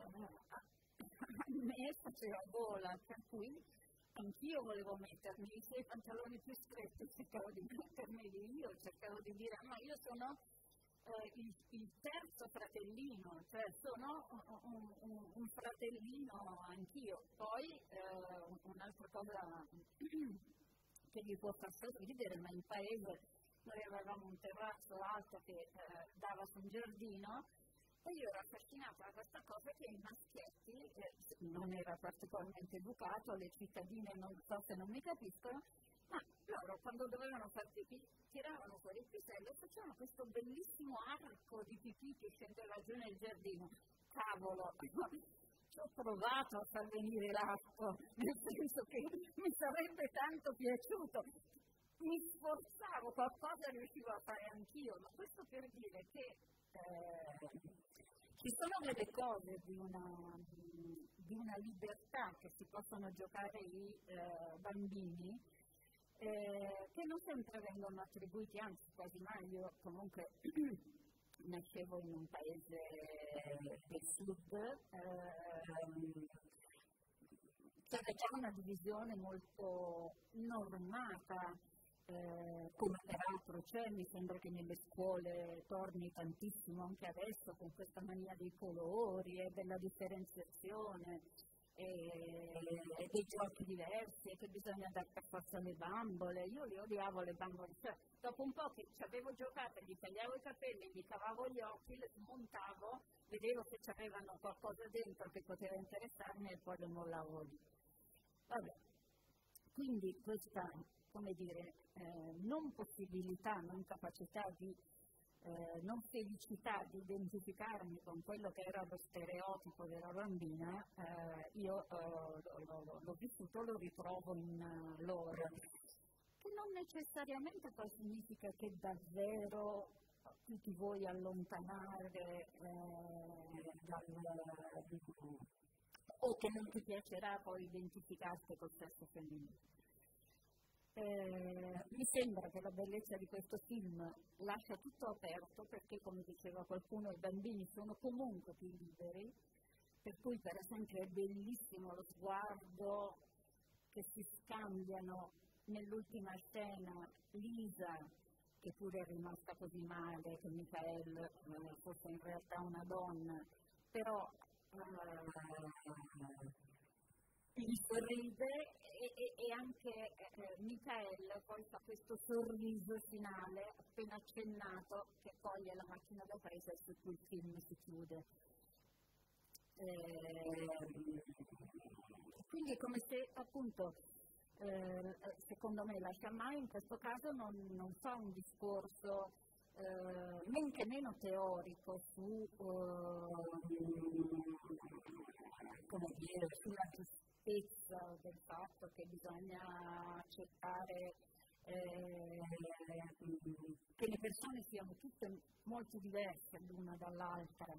a me faceva gola, per cui anch'io volevo mettermi i suoi pantaloni più stretti, cercavo di mettermeli io, cercavo di dire ma io sono il terzo fratellino, cioè sono un fratellino anch'io. Poi un'altra cosa che vi può far sorridere, ma in paese noi avevamo un terrazzo alto che dava su un giardino e io ero affascinata da questa cosa che i maschietti, non era particolarmente educato, le cittadine non so se non mi capiscono, ma loro quando dovevano fare pipì tiravano fuori il pisello e facevano questo bellissimo arco di pipì che scendeva giù nel giardino. Cavolo, ci ho provato a far venire l'acqua, nel senso che mi sarebbe tanto piaciuto. Mi sforzavo, qualcosa riuscivo a fare anch'io, ma questo per dire che ci sono delle cose di una libertà che si possono giocare i bambini che non sempre vengono attribuiti, anzi quasi mai. Io comunque nascevo in un paese del sud, c'era già una divisione molto normata, come peraltro c'è, mi sembra che nelle scuole torni tantissimo anche adesso con questa mania dei colori e della differenziazione e dei giochi diversi e che bisogna dare per forza le bambole. Io li odiavo le bambole, cioè, dopo un po' che ci avevo giocato, gli tagliavo i capelli, gli cavavo gli occhi, le smontavo, vedevo se c'avevano qualcosa dentro che poteva interessarmi e poi le mollavo lì. Vabbè, quindi questa, come dire, non possibilità, non capacità di non felicità di identificarmi con quello che era lo stereotipo della bambina, io l'ho vissuto, lo ritrovo in loro, che non necessariamente poi significa che davvero tu ti vuoi allontanare o che non ti piacerà poi identificarti col sesso femminile. Mi sembra che la bellezza di questo film lascia tutto aperto perché, come diceva qualcuno, i bambini sono comunque più liberi, per cui per esempio è bellissimo lo sguardo che si scambiano nell'ultima scena Lisa, che pure è rimasta così male, che Michael fosse in realtà una donna, però gli sorride e anche Michael poi fa questo sorriso finale appena accennato che coglie la macchina da presa e su cui il film si chiude. Quindi è come se appunto secondo me la Sciamà in questo caso non fa un discorso men che meno teorico sulla giustezza del fatto che bisogna accettare che le persone siano tutte molto diverse l'una dall'altra,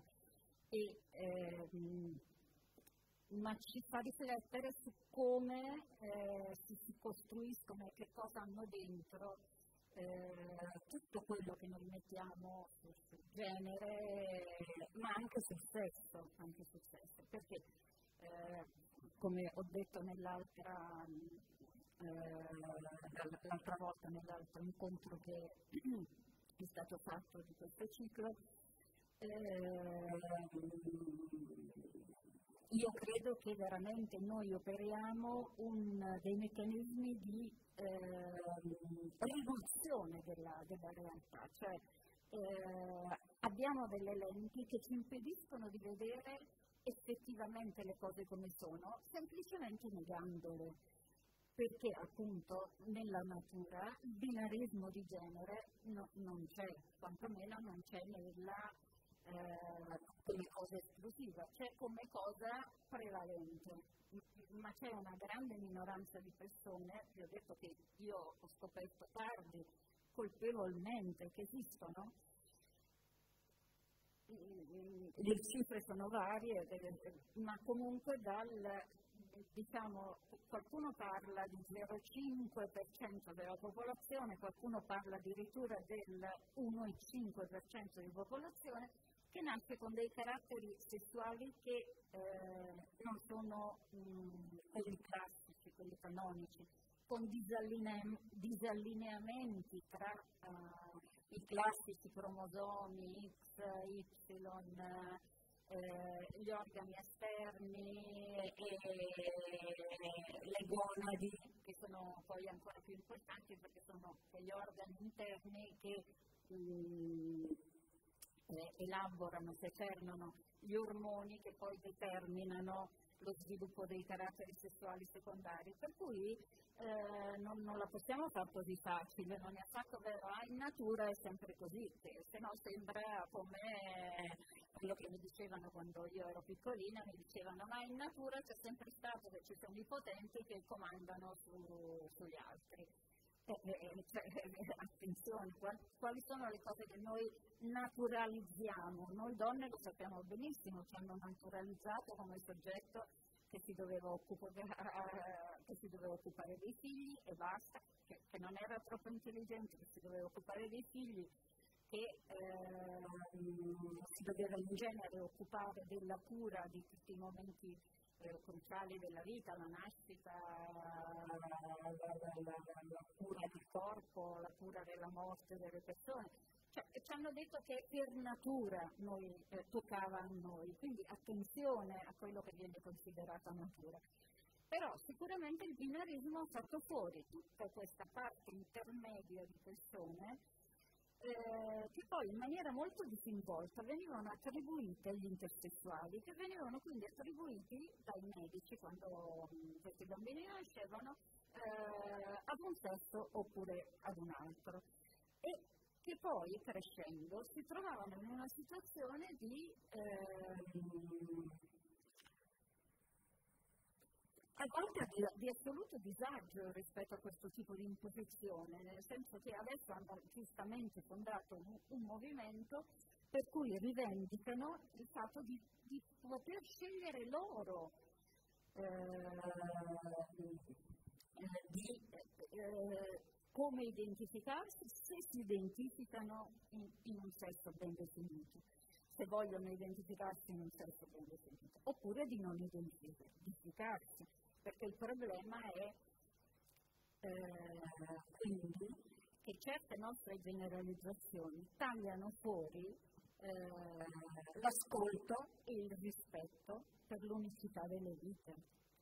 ma ci fa riflettere su come si costruiscono e che cosa hanno dentro tutto quello che noi mettiamo sul genere, ma anche sul sesso, perché come ho detto l'altra volta, nell'altro incontro che è stato fatto di questo ciclo, io credo che veramente noi operiamo dei meccanismi di riduzione della realtà, cioè abbiamo delle lenti che ci impediscono di vedere effettivamente le cose come sono, semplicemente negandole, perché appunto nella natura il binarismo di genere non c'è, quantomeno non c'è come cosa esclusiva, c'è come cosa prevalente, ma c'è una grande minoranza di persone, vi ho detto che io ho scoperto tardi, colpevolmente, che esistono. Le cifre sono varie, ma comunque qualcuno parla di 0,5% della popolazione, qualcuno parla addirittura del 1,5% di popolazione che nasce con dei caratteri sessuali che non sono quelli classici, quelli canonici, con disallineamenti tra i classici cromosomi X, Y, gli organi esterni e le gonadi, che sono poi ancora più importanti perché sono quegli organi interni che elaborano, secernano gli ormoni che poi determinano lo sviluppo dei caratteri sessuali secondari, per cui non la possiamo fare così facile, non è affatto vero, in natura è sempre così, se no sembra come quello che mi dicevano quando io ero piccolina, mi dicevano ma in natura c'è sempre stato che ci sono i potenti che comandano sugli altri. Attenzione, quali sono le cose che noi naturalizziamo? Noi donne lo sappiamo benissimo, ci hanno naturalizzato come soggetto che si doveva occupare dei figli e basta, che non era troppo intelligente, che si doveva occupare dei figli, che si doveva in genere occupare della cura di tutti i momenti cruciali della vita, la nascita, la cura del corpo, la cura della morte delle persone. Cioè, ci hanno detto che per natura toccava a noi, quindi attenzione a quello che viene considerato natura. Però sicuramente il binarismo ha fatto fuori tutta questa parte intermedia di persone che poi in maniera molto disinvolta venivano attribuite agli intersessuali, che venivano quindi attribuiti dai medici quando questi bambini nascevano ad un sesso oppure ad un altro. E che poi crescendo si trovavano in una situazione di a volte di assoluto disagio rispetto a questo tipo di imposizione, nel senso che adesso hanno giustamente fondato un movimento per cui rivendicano il fatto di poter scegliere loro come identificarsi, se si identificano in un sesso ben definito, se vogliono identificarsi in un sesso ben definito, oppure di non identificarsi, perché il problema è quindi che certe nostre generalizzazioni tagliano fuori l'ascolto e il rispetto per l'unicità delle vite.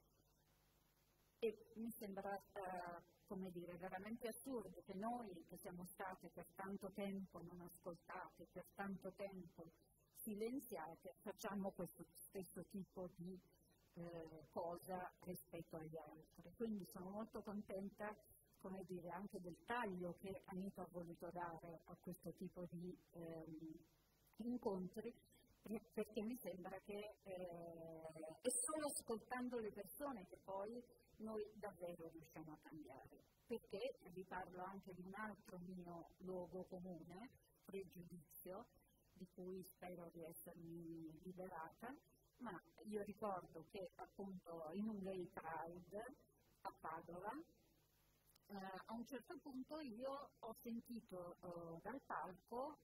E mi sembra, come dire, veramente assurdo che noi, che siamo state per tanto tempo non ascoltate, per tanto tempo silenziate, facciamo questo stesso tipo di cosa rispetto agli altri. Quindi sono molto contenta, come dire, anche del taglio che Anita ha voluto dare a questo tipo di incontri, perché mi sembra che è solo ascoltando le persone che poi noi davvero riusciamo a cambiare. Perché vi parlo anche di un altro mio luogo comune, pregiudizio, di cui spero di essermi liberata, ma io ricordo che appunto in un Gay Pride a Padova a un certo punto io ho sentito dal palco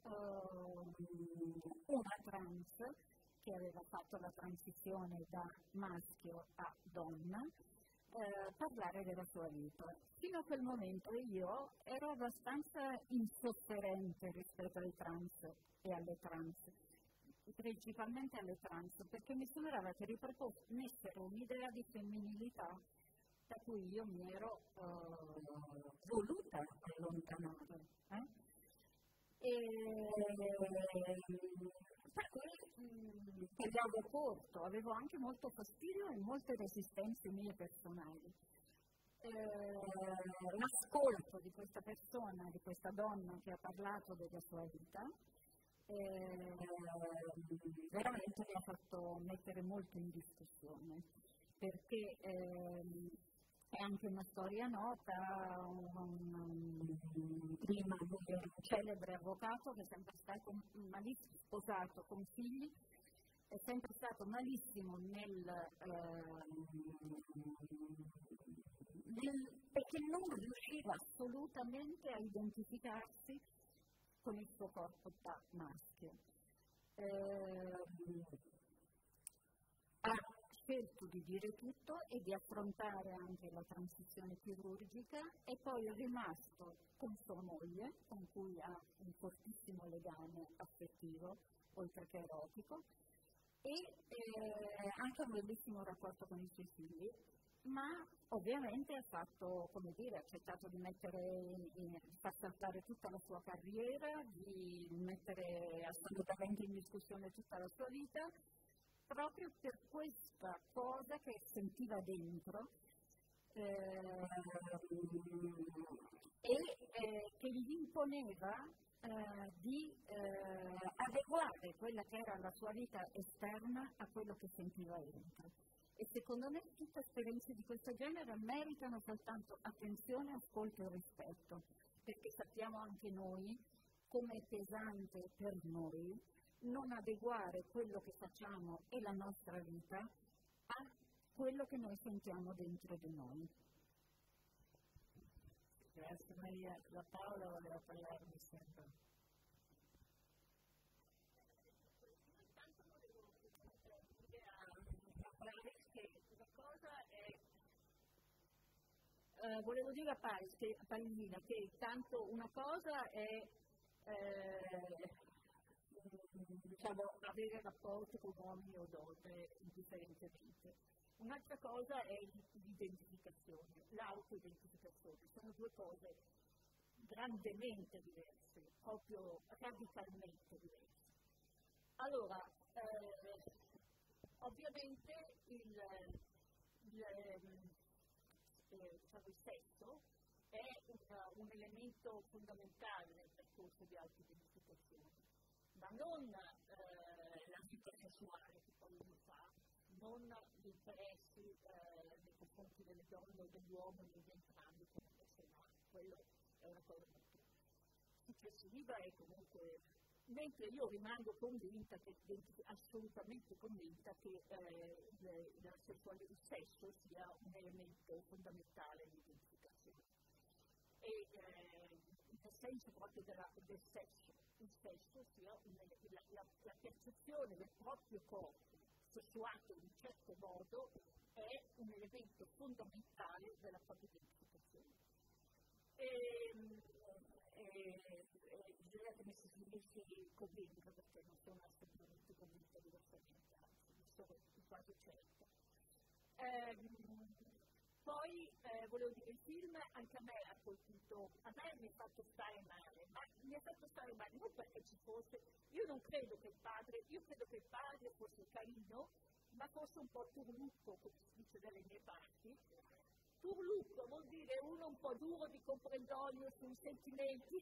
una trans che aveva fatto la transizione da maschio a donna parlare della sua vita. Fino a quel momento io ero abbastanza insofferente rispetto ai trans e alle trans, principalmente alle trans, perché mi sembrava che riproponessero un'idea di femminilità da cui io mi ero voluta allontanare. Per cui tagliavo corto, avevo anche molto fastidio e molte resistenze mie personali. L'ascolto di questa persona, di questa donna che ha parlato della sua vita, veramente mi ha fatto mettere molto in discussione, perché è anche una storia nota, prima lui era un celebre avvocato che è sempre stato malissimo, sposato con figli, è sempre stato malissimo perché non riusciva assolutamente a identificarsi con il suo corpo da maschio. Ha scelto di dire tutto e di affrontare anche la transizione chirurgica e poi è rimasto con sua moglie, con cui ha un fortissimo legame affettivo, oltre che erotico, e anche un bellissimo rapporto con i suoi figli, ma ovviamente ha fatto, come dire, ha accettato di far saltare tutta la sua carriera, di mettere assolutamente in discussione tutta la sua vita, proprio per questa cosa che sentiva dentro e che gli imponeva di adeguare quella che era la sua vita esterna a quello che sentiva dentro. E secondo me tutte esperienze di questo genere meritano soltanto attenzione, ascolto e rispetto, perché sappiamo anche noi come è pesante per noi non adeguare quello che facciamo e la nostra vita a quello che noi sentiamo dentro di noi. Grazie Maria. La Paola voleva parlarmi sempre. Volevo dire a Palesina che tanto una cosa è avere rapporti con uomini o donne indifferentemente. Un'altra cosa è l'identificazione, l'autoidentificazione. Sono due cose grandemente diverse, proprio radicalmente diverse. Allora, ovviamente il sesso è un elemento elemento fondamentale nel percorso di autoidentificazione, ma non la vita sessuale che poi uno fa, non gli interessi nei confronti delle donne o dell'uomo negli entrambi come personale. Quello è una cosa molto successiva e comunque, mentre io rimango convinta, assolutamente convinta, che il sesso sia un elemento fondamentale di identificazione. E nel senso proprio del sesso, il sesso sia la percezione del proprio corpo sessuato in un certo modo è un elemento fondamentale della propria identificazione. Bisogna che mi si convinca, perché non sono assolutamente convinta diversamente, anzi, ne sono quasi certa. Poi volevo dire, il film anche a me ha colpito, a me mi ha fatto stare male, ma mi ha fatto stare male non perché ci fosse, io credo che il padre fosse carino, ma fosse un po' turlucco, come si dice dalle mie parti. Turlucco vuol dire uno un po' duro di comprendonio sui sentimenti,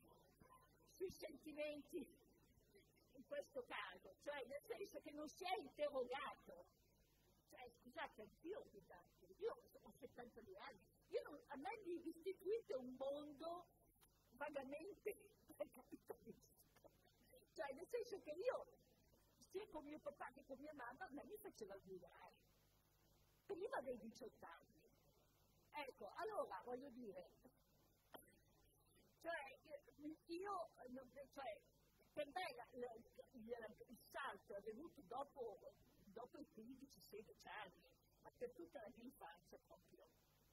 in questo caso, cioè nel senso che non si è interrogato. Scusate, io ho 72 anni, a me mi istituite un mondo vagamente capitalistico. Cioè, nel senso che io, sia con mio papà che con mia mamma, a me mi faceva guidare. Prima dei 18 anni. Ecco, allora, voglio dire, per me il salto è venuto dopo i 15-16 anni, ma per tutta la mia infanzia proprio.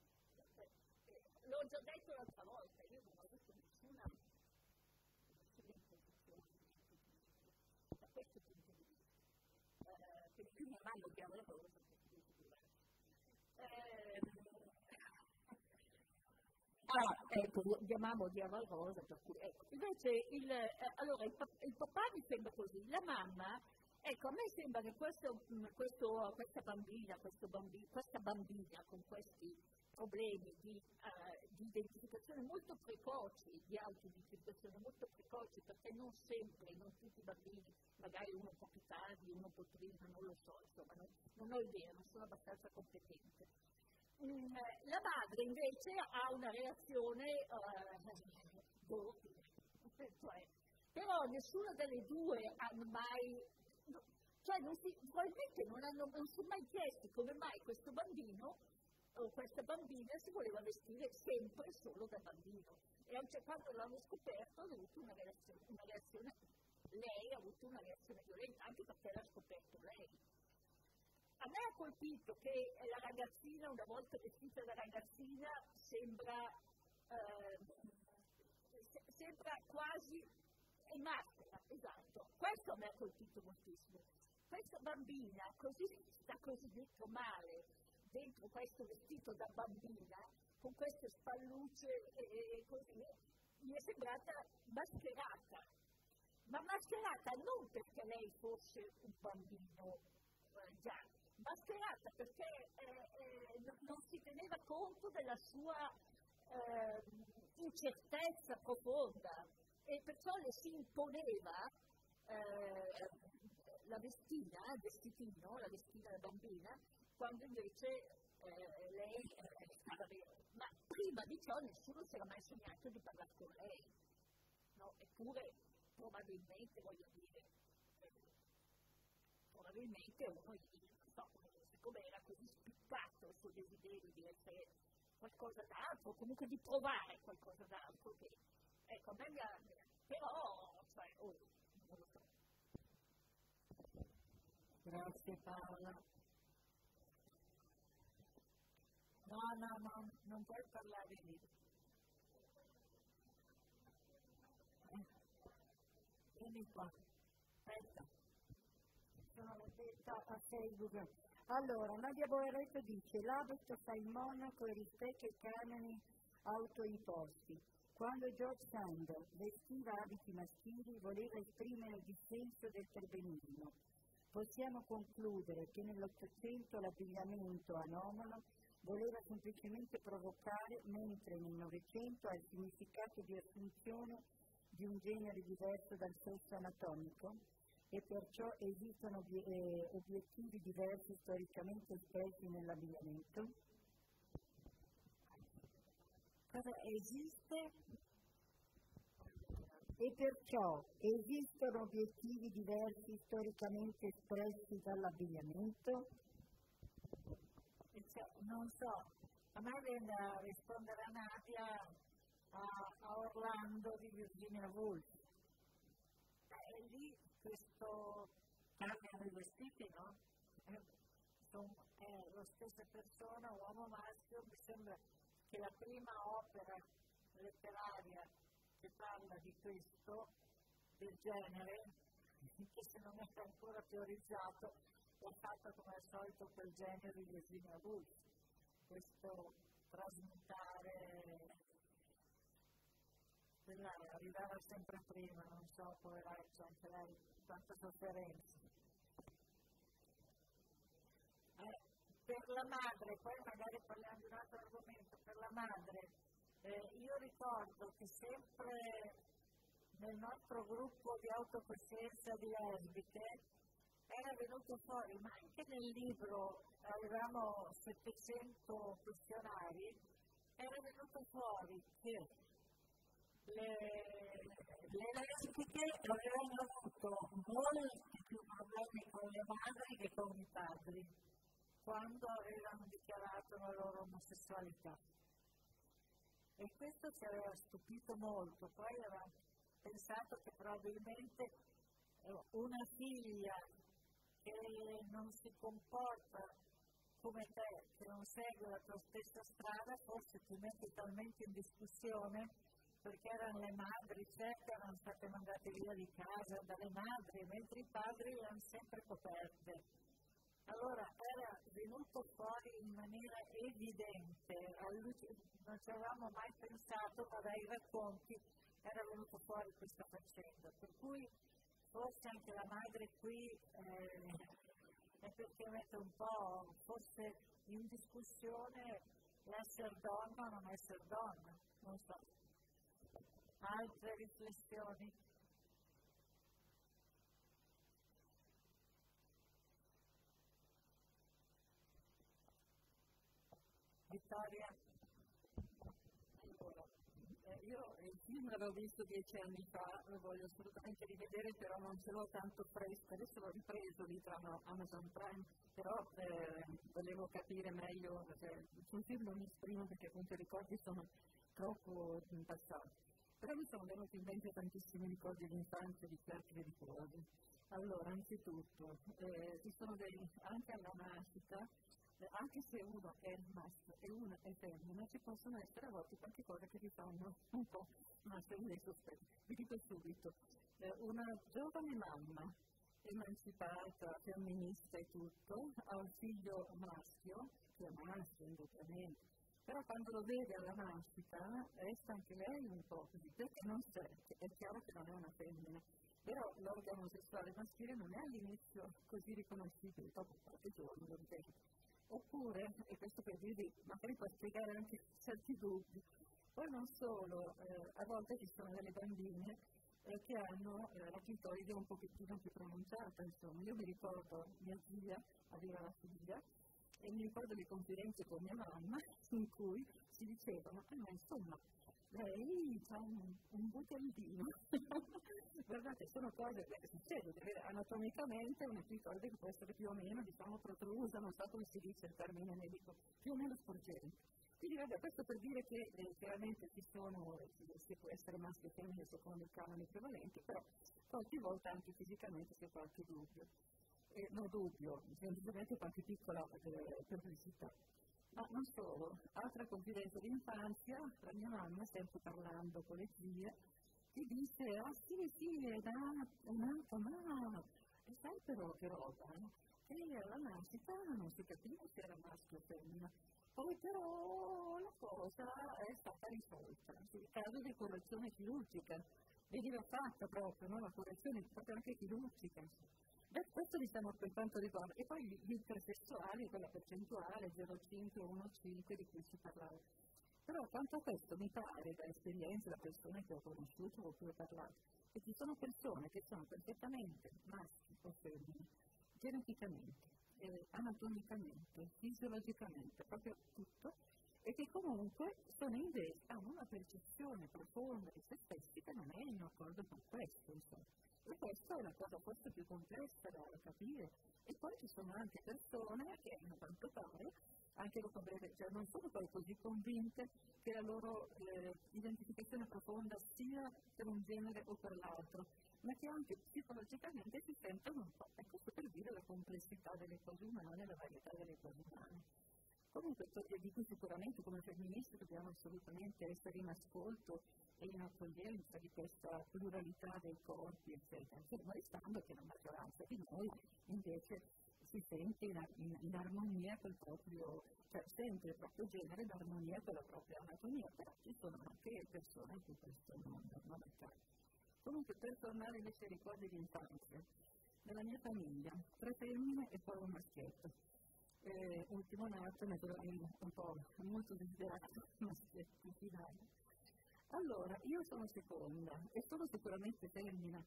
L'ho già detto l'altra volta, io non ho avuto nessuna imposizione da questo punto di vista. Per cui mia mamma odiava la cosa, ecco, mia mamma odiava la cosa, per cui, ecco. Invece, allora, il papà mi sembra così, la mamma. Ecco, a me sembra che questa bambina con questi problemi di identificazione molto precoci, di autoidentificazione molto precoci, perché non sempre, non tutti i bambini, magari uno un po' più tardi, uno un po' prima, non lo so, insomma, non ho idea, non sono abbastanza competente. La madre invece ha una reazione però nessuna delle due hanno mai, probabilmente non si è mai chiesti come mai questo bambino o questa bambina si voleva vestire sempre solo da bambino. E quando l'hanno scoperto hanno avuto una reazione, lei ha avuto una reazione violenta, anche perché l'ha scoperto lei. A me ha colpito che la ragazzina, una volta vestita da ragazzina, sembra quasi maschera, esatto. Questo a me ha colpito moltissimo. Questa bambina sta così dentro male, dentro questo vestito da bambina, con queste spallucce e così, mi è sembrata mascherata. Ma mascherata non perché lei fosse un bambino già, mascherata perché non si teneva conto della sua incertezza profonda e perciò le si imponeva la vestina da bambina, quando invece lei stava bene. Ma prima di ciò nessuno si era mai sognato di parlare con lei, no? Eppure probabilmente, voglio dire, probabilmente uno, siccome era così spiccato il suo desiderio di essere qualcosa d'altro, comunque di provare qualcosa d'altro, che ecco, a me però, non lo so. Grazie Paola. No, non puoi parlare lì. Vieni qua. Aspetta. Sono detta a Facebook. Allora, Nadia Boeretto dice: l'abito fa il monaco e rispecchia i canoni autoimposti. Quando George Sand vestiva abiti maschili, voleva esprimere il dissenso del perbenismo. Possiamo concludere che nell'Ottocento l'abbigliamento anomalo voleva semplicemente provocare, mentre nel Novecento ha il significato di assunzione di un genere diverso dal sesso anatomico e perciò esistono obiettivi diversi storicamente espressi nell'abbigliamento? Cosa esiste? E perciò esistono obiettivi diversi storicamente espressi dall'abbigliamento? Non so, a me viene a rispondere a Nadia a Orlando di Virginia Woolf. E lì questo cambiano i vestiti, no? Insomma, è la stessa persona, uomo maschio. Mi sembra che la prima opera letteraria che parla di questo, del genere, che se non è ancora teorizzato, è fatta come al solito quel genere di Virginia Woolf, questo trasmutare, quella arrivava sempre prima, non so, poveraccia, anche lei, tanta sofferenza. Per la madre, poi magari parliamo di un altro argomento, per la madre, io ricordo che sempre nel nostro gruppo di autocoscienza di lesbiche era venuto fuori, ma anche nel libro avevamo 700 questionari, era venuto fuori che le lesbiche avevano avuto molti più problemi con le madri che con i padri quando avevano dichiarato la loro omosessualità. E questo ci aveva stupito molto. Poi avevamo pensato che probabilmente una figlia che non si comporta come te, che non segue la tua stessa strada, forse ti mette talmente in discussione, perché erano le madri, certo erano state mandate via di casa dalle madri, mentre i padri le hanno sempre coperte. Allora era venuto fuori in maniera evidente, non ci avevamo mai pensato, ma dai racconti era venuto fuori questa faccenda. Per cui forse anche la madre qui è perché mette un po', forse in discussione l'essere donna o non essere donna, non so. Altre riflessioni? Vittoria? Allora, io il film l'avevo visto 10 anni fa, lo voglio assolutamente rivedere, però non ce l'ho tanto fresco. Adesso l'ho ripreso lì tra Amazon Prime, però volevo capire meglio, sul film non mi esprimo perché appunto i ricordi sono troppo passati. Però mi sono venuti in mente tantissimi ricordi di infanzia, di certi ricordi. Allora, anzitutto, ci sono anche alla nascita, anche se uno è maschio e una è femmina, ci possono essere a volte qualche cosa che ti fanno un po' una serie di sospetti. Vi dico subito, una giovane mamma, emancipata, femminista e tutto, ha un figlio maschio, che è maschio indubbiamente, però quando lo vede alla nascita resta anche lei un po' così, perché non c'è, è chiaro che non è una femmina. Però l'organo sessuale maschile non è all'inizio così riconoscibile, dopo qualche giorno lo diventa. Oppure, e questo per dirvi, magari può spiegare anche certi dubbi, poi non solo, a volte ci sono delle bambine che hanno la clitoride un pochettino più pronunciata, insomma. Io mi ricordo, mia zia aveva la figlia, e mi ricordo le confidenze con mia mamma in cui si dicevano, ma insomma, lei ha un butellino. Guardate, sono cose che succedono, anatomicamente una clitoride che può essere più o meno, diciamo, protrusa, non so come si dice il termine medico, più o meno sporgente. Quindi vabbè, questo per dire che chiaramente si può essere maschio e femmina secondo i canoni prevalenti, però qualche volta anche fisicamente c'è qualche dubbio. No dubbio, semplicemente qualche piccola perplessità. Ma non solo, altra confidenza d'infanzia, la mia mamma, sempre parlando con le zie, ti dice, sì, è nata, ma e sai però che roba, che alla nascita non si capiva se era maschio o femmina. Poi però la cosa è stata risolta, in caso di correzione chirurgica, veniva fatta proprio, no? La correzione proprio anche chirurgica. Questo diciamo per quanto riguarda, e poi gli intersessuali, quella percentuale 0,5-1,5 di cui si parlava. Però quanto a questo mi pare, da esperienze, da persone che ho conosciuto oppure parlato, che ci sono persone che sono perfettamente maschi o femmine, geneticamente, anatomicamente, fisiologicamente, proprio tutto, e che comunque sono invece, hanno una percezione profonda di se stessi che non è in accordo con questo, insomma. E questa è la cosa forse più complessa da capire. E poi ci sono anche persone che, a quanto pare, anche dopo breve, cioè non sono poi così convinte che la loro identificazione profonda sia per un genere o per l'altro, ma che anche psicologicamente si sentono un po', e questo per dire la complessità delle cose umane, la varietà delle cose umane. Comunque, di cui sicuramente come femministi dobbiamo assolutamente essere in ascolto e in accoglienza di questa pluralità dei corpi, eccetera, fermo restando che la maggioranza di noi invece si sente in armonia col proprio, cioè sente il proprio genere in armonia con la propria anatomia, però ci sono anche persone in cui questo non accade. Comunque, per tornare invece ai ricordi di infanzia, nella mia famiglia, 3 femmine e poi un maschietto. Ultimo nato, naturalmente un po' molto desiderato, maschietto finale. Allora, io sono seconda e sono sicuramente femmina,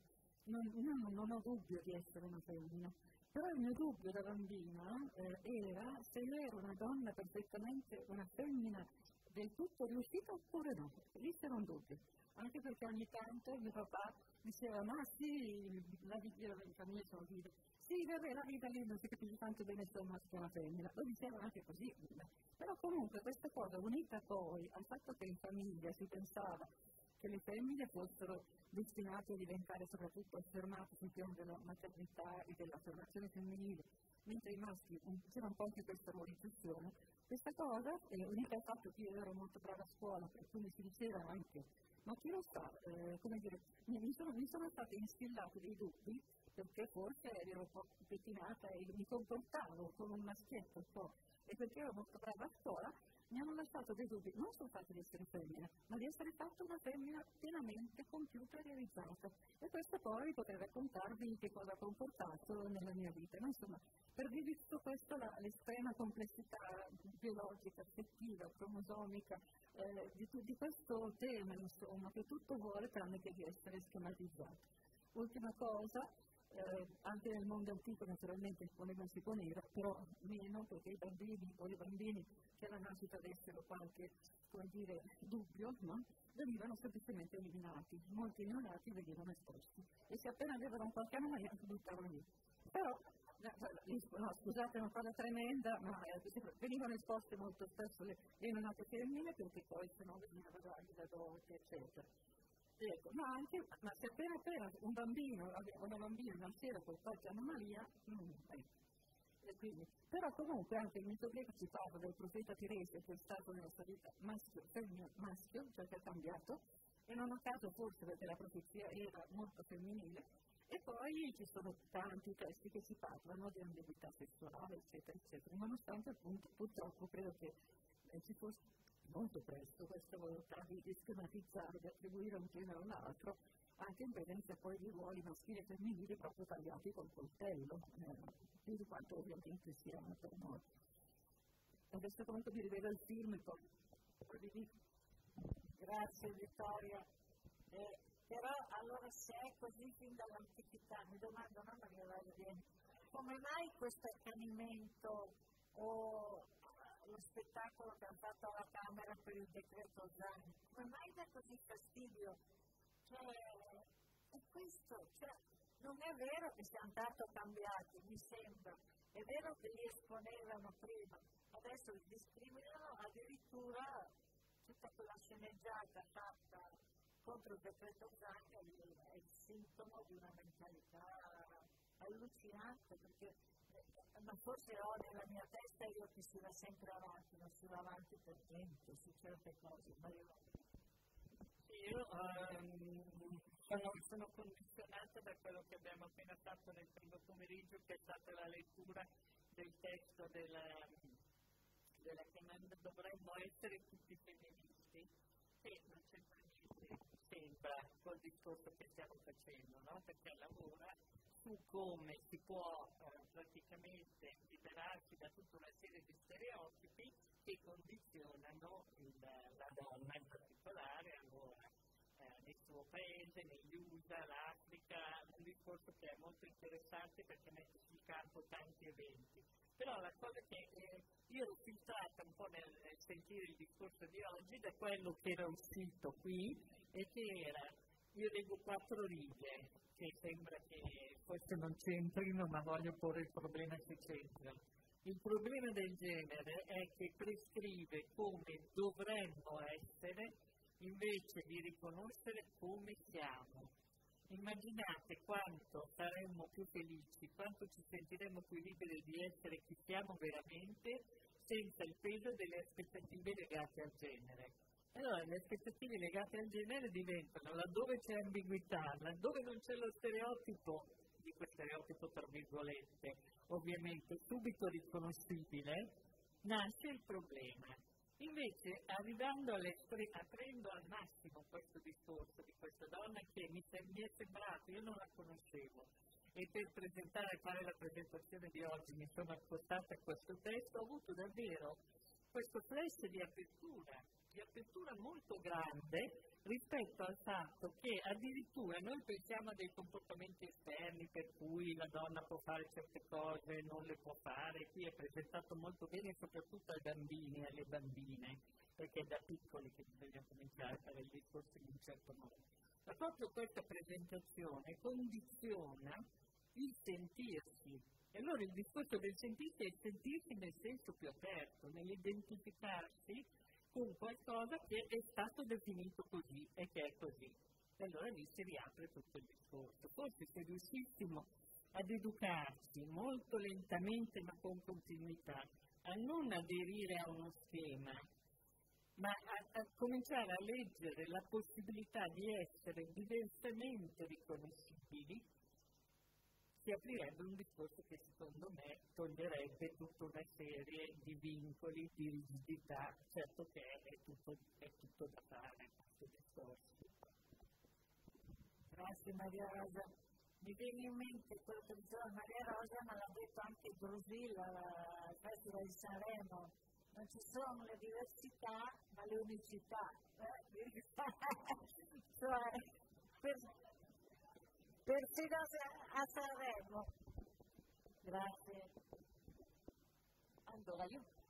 non ho dubbio di essere una femmina, però il mio dubbio da bambina era se io ero una donna perfettamente, una femmina del tutto riuscita oppure no, lì c'era un dubbio. Anche perché ogni tanto mio papà diceva, ma sì, la vita in famiglia sono vive. Sì, la vita lì non si capisce tanto bene se è un maschio o una femmina, lo dicevano anche così. Però comunque questa cosa unita poi al fatto che in famiglia si pensava che le femmine fossero destinate a diventare soprattutto affermate sul piano della maternità e dell'affermazione femminile, mentre i maschi c'era un po' anche questa ruolizzazione. Questa cosa, unita al fatto che io ero molto brava a scuola, e quindi si diceva anche, ma chi lo sa, come dire, mi sono state instillate dei dubbi, perché forse ero un po' pettinata e mi comportavo come un maschietto un po', e perché ero molto brava a scuola, mi hanno lasciato dei dubbi, non soltanto di essere femmina, ma di essere fatta una femmina pienamente compiuta e realizzata. E questo poi potrei raccontarvi che cosa ha comportato nella mia vita. Ma insomma, per dirvi tutto questo, l'estrema complessità biologica, affettiva, cromosomica, di questo tema, insomma, che tutto vuole tranne che di essere schematizzato. Ultima cosa, anche nel mondo antico naturalmente si poneva, però meno perché i bambini o i bambini che alla nascita avessero qualche, come dire, dubbio, no? Venivano semplicemente eliminati, molti neonati venivano esposti e se appena avevano qualche anomalia si buttavano lì. Però, no, scusate, è una cosa tremenda, ma venivano esposte molto spesso le neonate femmine perché poi se no venivano da dote, eccetera. Ecco, ma se appena un bambino o una bambina nasceva con qualche anomalia, quindi, però comunque anche il mito greco ci parla del profeta Tirese che è stato nella sua vita maschio, cioè che ha cambiato, e non a caso forse perché la profezia era molto femminile, e poi ci sono tanti testi che ci parlano di ambiguità sessuale, eccetera, eccetera, nonostante appunto purtroppo credo che ci fosse molto presto questa volontà di schematizzare, di attribuire un genere a un altro, anche in presenza poi di ruoli maschili e femminili proprio tagliati col coltello, più di quanto ovviamente siano per noi. Adesso comunque mi rivedo il film e poi vi dico. Grazie Vittoria. Però allora se è così fin dall'antichità, mi domando, no Maria Valeria, come mai questo accanimento o lo spettacolo che hanno fatto alla Camera per il decreto Zan, come mai dà così fastidio? Cioè, è questo, cioè, non è vero che siamo tanto cambiati, mi sembra, è vero che li esponevano prima, adesso li discriminano, addirittura tutta quella sceneggiata fatta contro il decreto Zan è il sintomo di una mentalità allucinante, perché ma forse ho nella mia testa io che si va sempre avanti, non si va avanti per niente, su certe cose, ma io sono condizionata da quello che abbiamo appena fatto nel primo pomeriggio, che è stata la lettura del testo della che dovremmo essere tutti femministi, e non c'entra niente, sembra, col discorso che stiamo facendo, no? Perché lavora su come si può praticamente liberarsi da tutta una serie di stereotipi che condizionano la donna in particolare, allora nel suo paese, negli USA, l'Africa, un discorso che è molto interessante perché mette sul campo tanti eventi. Però la cosa che io ero filtrata un po' nel sentire il discorso di oggi da quello che era uscito qui e che era, io leggo 4 righe, che sembra che forse non c'entrino, ma voglio porre il problema che c'entra. Il problema del genere è che prescrive come dovremmo essere invece di riconoscere come siamo. Immaginate quanto saremmo più felici, quanto ci sentiremmo più liberi di essere chi siamo veramente senza il peso delle aspettative legate al genere. Allora, le aspettative legate al genere diventano, laddove c'è ambiguità, laddove non c'è lo stereotipo, dico stereotipo tra virgolette, ovviamente subito riconoscibile, nasce il problema. Invece, arrivando aprendo al massimo questo discorso di questa donna che mi è sembrato, io non la conoscevo, e per presentare e fare la presentazione di oggi mi sono accostata a questo testo, ho avuto davvero questo flash di apertura molto grande rispetto al fatto che addirittura noi pensiamo a dei comportamenti esterni per cui la donna può fare certe cose e non le può fare. Qui è presentato molto bene soprattutto ai bambini e alle bambine, perché è da piccoli che bisogna cominciare a fare il discorso in un certo modo. Ma proprio questa presentazione condiziona il sentirsi. E allora il discorso del sentirsi è il sentirsi nel senso più aperto, nell'identificarsi con qualcosa che è stato definito così e che è così. E allora lì si riapre tutto il discorso. Forse se riuscissimo ad educarci molto lentamente ma con continuità, a non aderire a uno schema, ma a cominciare a leggere la possibilità di essere diversamente riconoscibili, si aprirebbe un discorso che secondo me toglierebbe tutta una serie di vincoli, di rigidità, certo che è tutto da fare questo discorso. Grazie Maria Rosa. Mi viene in mente quello che diceva Maria Rosa, ma l'ha detto anche Drusilla al Festival di Sanremo. Non ci sono le diversità, ma le unicità. Cioè, persino a Sanremo. Grazie. Allora,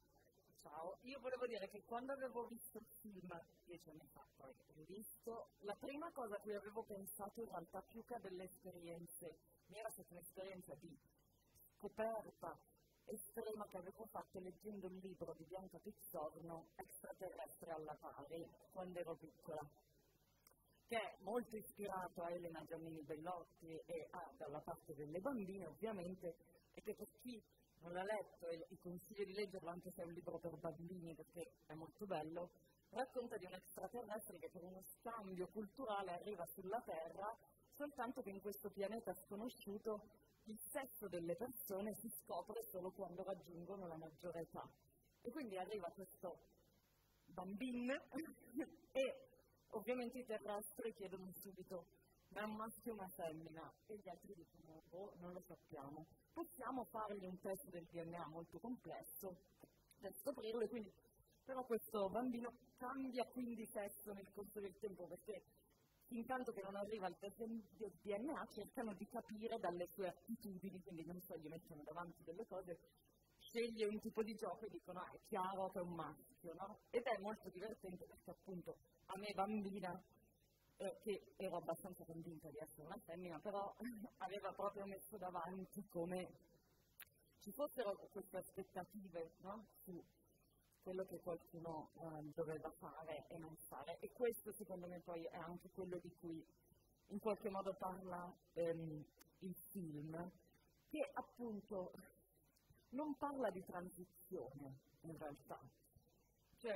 io volevo dire che quando avevo visto il film 10 anni fa, poi l'ho visto, la prima cosa a cui avevo pensato in realtà più che a delle esperienze, mi era stata un'esperienza di scoperta estrema che avevo fatto leggendo il libro di Bianca Pizzorno, Extraterrestre alla pari, quando ero piccola, che è molto ispirato a Elena Giannini Bellotti e dalla parte delle bambine ovviamente, e che per chi non l'ha letto e consiglio di leggerlo anche se è un libro per bambini perché è molto bello, racconta di un extraterrestre che per uno scambio culturale arriva sulla Terra, soltanto che in questo pianeta sconosciuto il sesso delle persone si scopre solo quando raggiungono la maggiore età. E quindi arriva questo bambino e ovviamente i terrestri chiedono subito, ma è un maschio o una femmina? E gli altri dicono, non lo sappiamo. Possiamo fargli un test del DNA molto complesso per scoprirlo, e quindi però questo bambino cambia quindi sesso nel corso del tempo, perché intanto che non arriva al test del DNA cercano di capire dalle sue attitudini, quindi non so, gli mettono davanti delle cose, sceglie un tipo di gioco e dicono è chiaro che è un maschio, no? Ed è molto divertente perché appunto a me bambina, che ero abbastanza convinta di essere una femmina, però aveva proprio messo davanti come ci fossero queste aspettative, no? Su quello che qualcuno doveva fare e non fare. E questo secondo me poi è anche quello di cui in qualche modo parla il film, che appunto non parla di transizione in realtà. Cioè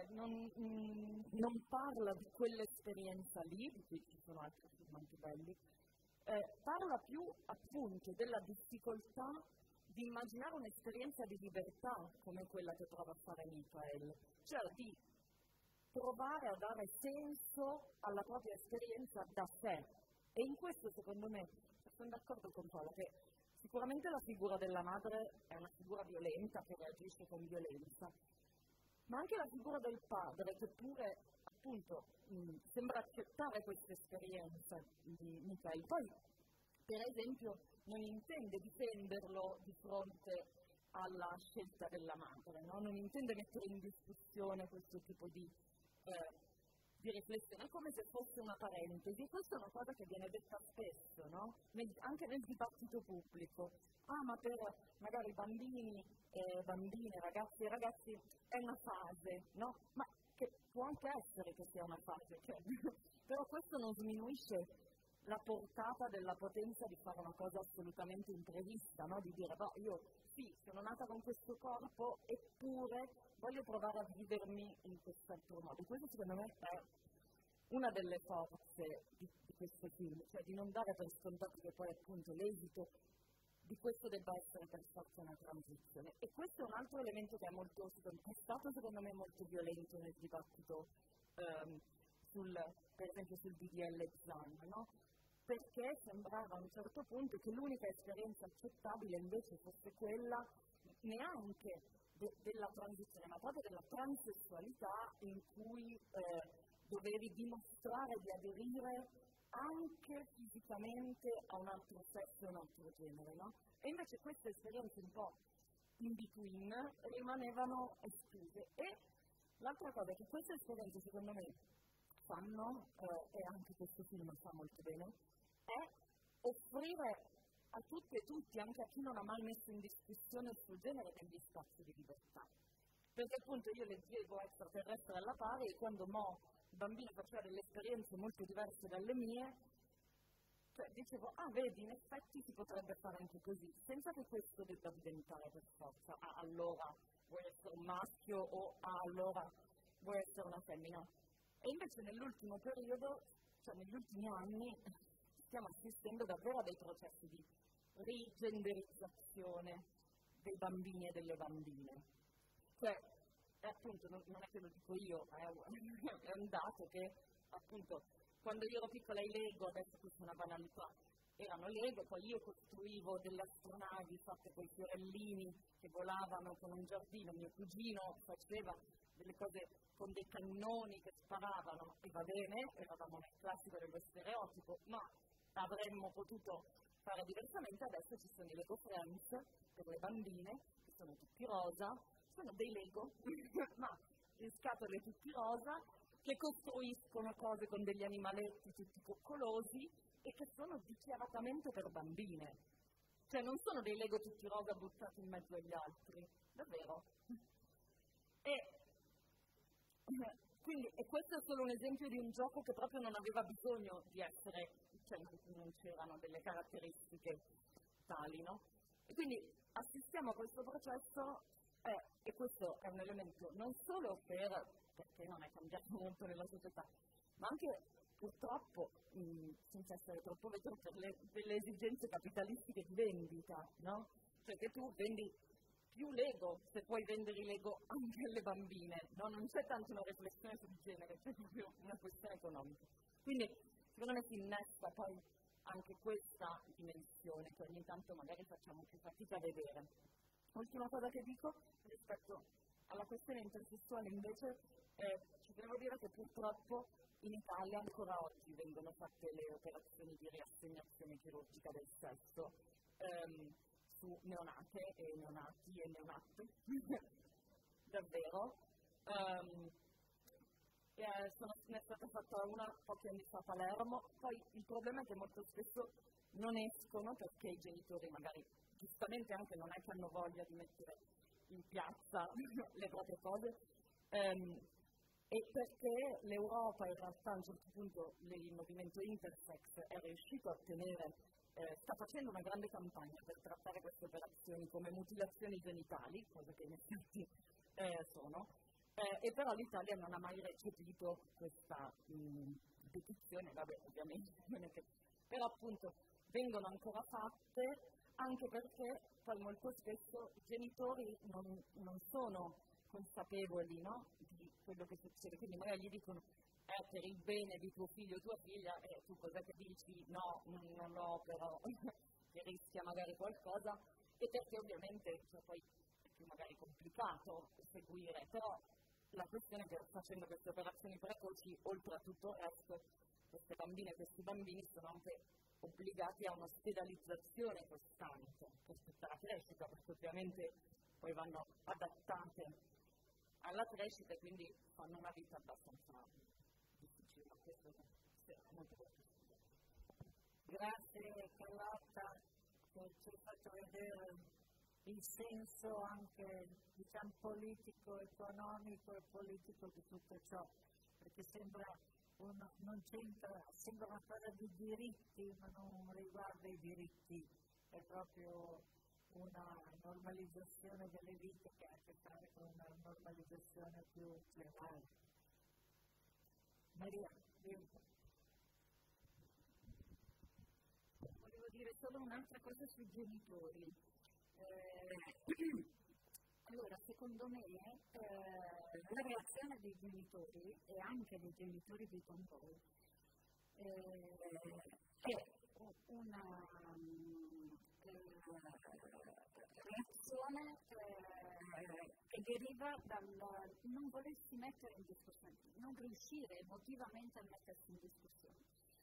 non parla di quell'esperienza lì, di cui ci sono altri film anche belli, parla più appunto della difficoltà di immaginare un'esperienza di libertà come quella che prova a fare Michael, cioè di provare a dare senso alla propria esperienza da sé. E in questo secondo me sono d'accordo con Paola che sicuramente la figura della madre è una figura violenta che reagisce con violenza, ma anche la figura del padre che pure appunto sembra accettare questa esperienza di Mikhail. Poi, per esempio, non intende difenderlo di fronte alla scelta della madre, no? Non intende mettere in discussione questo tipo di riflessione, è come se fosse una parentesi, e questa è una cosa che viene detta spesso, no? Anche nel dibattito pubblico. Ma per magari bambini, bambine, ragazzi e ragazzi è una fase, no? Ma che può anche essere che sia una fase, cioè, però questo non sminuisce la portata della potenza di fare una cosa assolutamente imprevista, no? Di dire, io sì, sono nata con questo corpo, eppure voglio provare a vivermi in quest'altro modo. Questo secondo me è una delle forze di questo film, cioè di non dare per scontato che poi appunto l'esito di questo debba essere per forza una transizione. E questo è un altro elemento che è stato secondo me molto violento nel dibattito per esempio sul DDL Zan, no? Perché sembrava a un certo punto che l'unica esperienza accettabile invece fosse quella neanche della transizione, ma proprio della transessualità, in cui dovevi dimostrare di aderire anche fisicamente a un altro sesso e un altro genere, no? E invece queste esperienze un po' in between rimanevano escluse. E l'altra cosa che queste esperienze secondo me fanno, e anche questo film fa molto bene, è offrire a tutte e tutti, anche a chi non ha mai messo in discussione il suo genere, degli spazi di libertà. Perché appunto io leggevo Extraterrestre alla pari, e quando il bambino faceva delle esperienze molto diverse dalle mie, cioè dicevo, vedi, in effetti si potrebbe fare anche così, senza che questo debba diventare per forza, allora vuoi essere un maschio, o allora vuoi essere una femmina. E invece nell'ultimo periodo, cioè negli ultimi anni, stiamo assistendo davvero a dei processi di rigenderizzazione dei bambini e delle bambine. Cioè, appunto, non è che lo dico io, è un dato che, appunto, quando io ero piccola i Lego, adesso questa è una banalità, erano Lego, poi io costruivo delle astronavi fatte con i fiorellini che volavano con un giardino, mio cugino faceva delle cose con dei cannoni che sparavano, e va bene, eravamo nel classico dello stereotipo, ma avremmo potuto fare diversamente. Adesso ci sono i Lego Friends per le bambine, che sono tutti rosa, sono dei Lego, ma in scatole tutti rosa, che costruiscono cose con degli animaletti tutti coccolosi e che sono dichiaratamente per bambine. Cioè non sono dei Lego tutti rosa buttati in mezzo agli altri, davvero. E questo è solo un esempio di un gioco che proprio non aveva bisogno di essere, cioè non c'erano delle caratteristiche tali, no? E quindi assistiamo a questo processo, e questo è un elemento non solo perché non è cambiato molto nella società, ma anche purtroppo, senza essere troppo vetro, per le esigenze capitalistiche di vendita, no? Cioè che tu vendi più Lego se puoi vendere i Lego anche alle bambine, no? Non c'è tanto una riflessione sul genere, c'è proprio una questione economica. Quindi secondo me si innesta poi anche questa dimensione che ogni tanto magari facciamo più fatica a vedere. Ultima cosa che dico rispetto alla questione intersessuale invece, ci devo dire che purtroppo in Italia ancora oggi vengono fatte le operazioni di riassegnazione chirurgica del sesso su neonate e neonati e neonate, davvero. Ne è stata fatta una pochi anni fa a Palermo. Poi il problema è che molto spesso non escono perché i genitori magari giustamente anche non è che hanno voglia di mettere in piazza le proprie cose, e perché l'Europa in realtà a un certo punto il movimento intersex è riuscito a ottenere, sta facendo una grande campagna per trattare queste operazioni come mutilazioni genitali, cosa che in effetti sono, e però l'Italia non ha mai recepito questa petizione, vabbè ovviamente, però appunto vengono ancora fatte anche perché poi molto spesso i genitori non sono consapevoli, no, di quello che succede, quindi magari gli dicono per il bene di tuo figlio o tua figlia, e tu cosa che dici? No, non lo però, che rischia magari qualcosa, e perché ovviamente poi è più magari complicato seguire, però la questione è che facendo queste operazioni precoci, oltre a tutto il resto, queste bambine e questi bambini sono anche obbligati a un'ospedalizzazione costante per tutta la crescita, perché ovviamente poi vanno adattate alla crescita e quindi fanno una vita abbastanza difficile. Questo è molto difficile. Grazie Carlotta, che ci hai fatto vedere il senso anche politico, economico e politico di tutto ciò, perché sembra una cosa di diritti, ma non riguarda i diritti, è proprio una normalizzazione delle vite che ha a che fare con una normalizzazione più generale. Maria, volevo dire solo un'altra cosa sui genitori. Allora, secondo me la reazione dei genitori e anche dei genitori di Tomboy è una reazione che deriva dal non volersi mettere in discussione, non riuscire emotivamente a mettersi in discussione.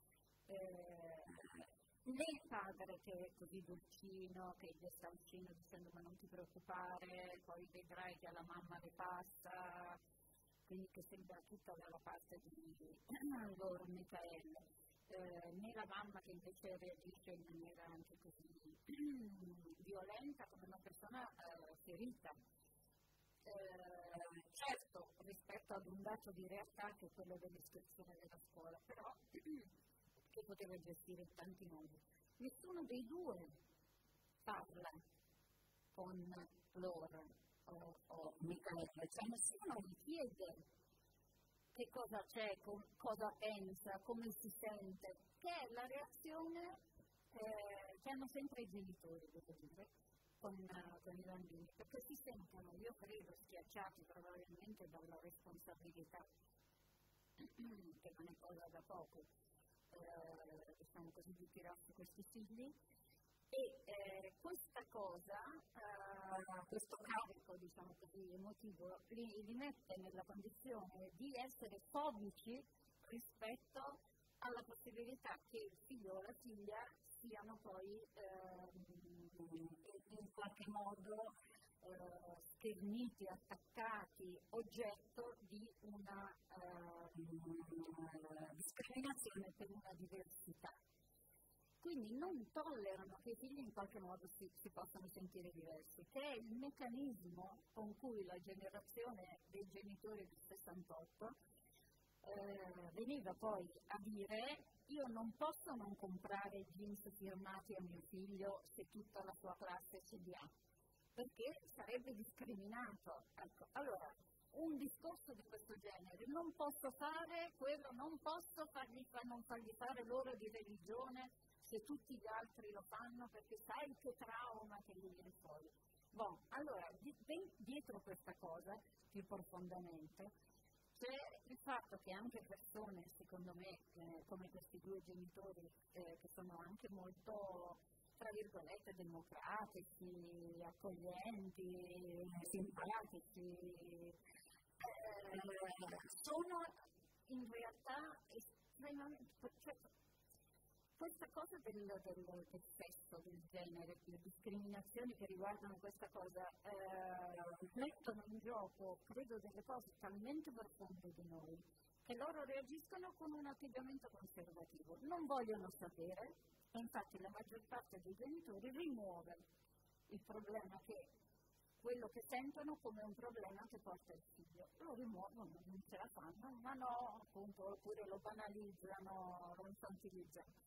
Né il padre che è così dolcino, che gli sta vicino dicendo ma non ti preoccupare, poi vedrai che alla mamma le passa, quindi che sembra tutta dalla parte di loro Michael, né la mamma che invece reagisce in maniera anche così violenta come una persona ferita. Certo, rispetto ad un dato di realtà che è quello dell'iscrizione della scuola, però che poteva gestire in tanti modi. Nessuno dei due parla con loro o Michael, cioè nessuno gli chiede che cosa c'è, cosa pensa, come si sente, che è la reazione che hanno sempre i genitori, devo dire, con i bambini, perché si sentono, io credo, schiacciati probabilmente dalla responsabilità, che non è cosa da poco, diciamo così, di tirarsi questi figli, e questa cosa, questo carico, diciamo così, emotivo, li mette nella condizione di essere fobici rispetto alla possibilità che il figlio o la figlia siano poi in qualche modo scherniti, attaccati, oggetto di una discriminazione per una diversità. Quindi non tollerano che i figli in qualche modo si possano sentire diversi, che è il meccanismo con cui la generazione dei genitori del 68 veniva poi a dire: io non posso non comprare jeans firmati a mio figlio se tutta la sua classe ce li ha, perché sarebbe discriminato. Ecco, allora, un discorso di questo genere, non posso fare quello, non posso non fargli fare l'ora di religione se tutti gli altri lo fanno, perché sai che trauma che gli viene fuori. Bon, allora, dietro questa cosa, più profondamente, c'è il fatto che anche persone, secondo me, come questi due genitori, che sono anche molto, tra virgolette, democratici, accoglienti, simpatici, sono in realtà estremamente, cioè, questa cosa del sesso, del genere, le discriminazioni che riguardano questa cosa, mettono in gioco, credo, delle cose talmente profonde di noi, che loro reagiscono con un atteggiamento conservativo. Non vogliono sapere, e infatti la maggior parte dei genitori rimuove il problema, che quello che sentono come un problema che porta il figlio. Lo rimuovono, non ce la fanno, ma no, appunto, oppure lo banalizzano, lo infantilizzano.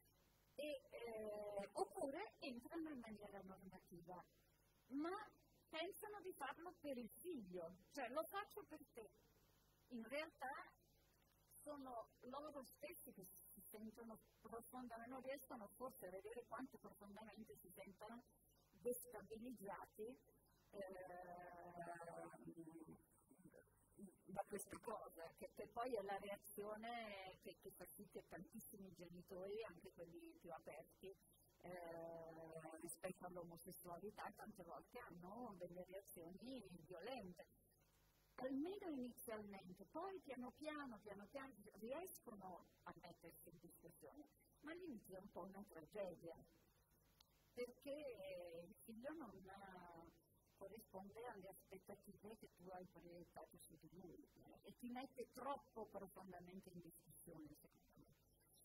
Oppure entrano in maniera normativa, ma pensano di farlo per il figlio, cioè lo faccio per te. In realtà sono loro stessi che si sentono profondamente, non riescono forse a vedere quanto profondamente si sentono destabilizzati da queste cose, che poi è la reazione che fa sì che tantissimi genitori, anche quelli più aperti, rispetto all'omosessualità, tante volte hanno delle reazioni violente. Almeno inizialmente, poi piano piano riescono a mettersi in discussione, ma all'inizio è un po' una tragedia, perché il figlio non corrisponde alle aspettative che tu hai proiettato su di lui e ti mette troppo profondamente in discussione, secondo me.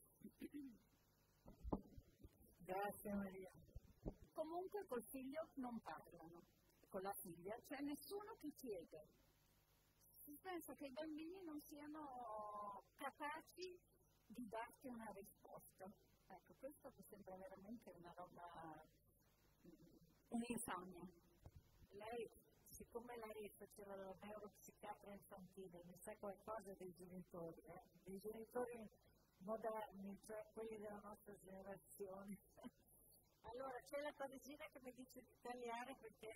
Grazie Maria. Comunque col figlio non parlano, con la figlia c'è nessuno che chiede. Si pensa che i bambini non siano capaci di darti una risposta. Ecco, questo mi sembra veramente una roba, un'infamia. Lei, siccome lei faceva la neuropsichiatra infantile, ne sa qualcosa dei genitori moderni, cioè quelli della nostra generazione. Allora, c'è la parisina che mi dice di tagliare perché...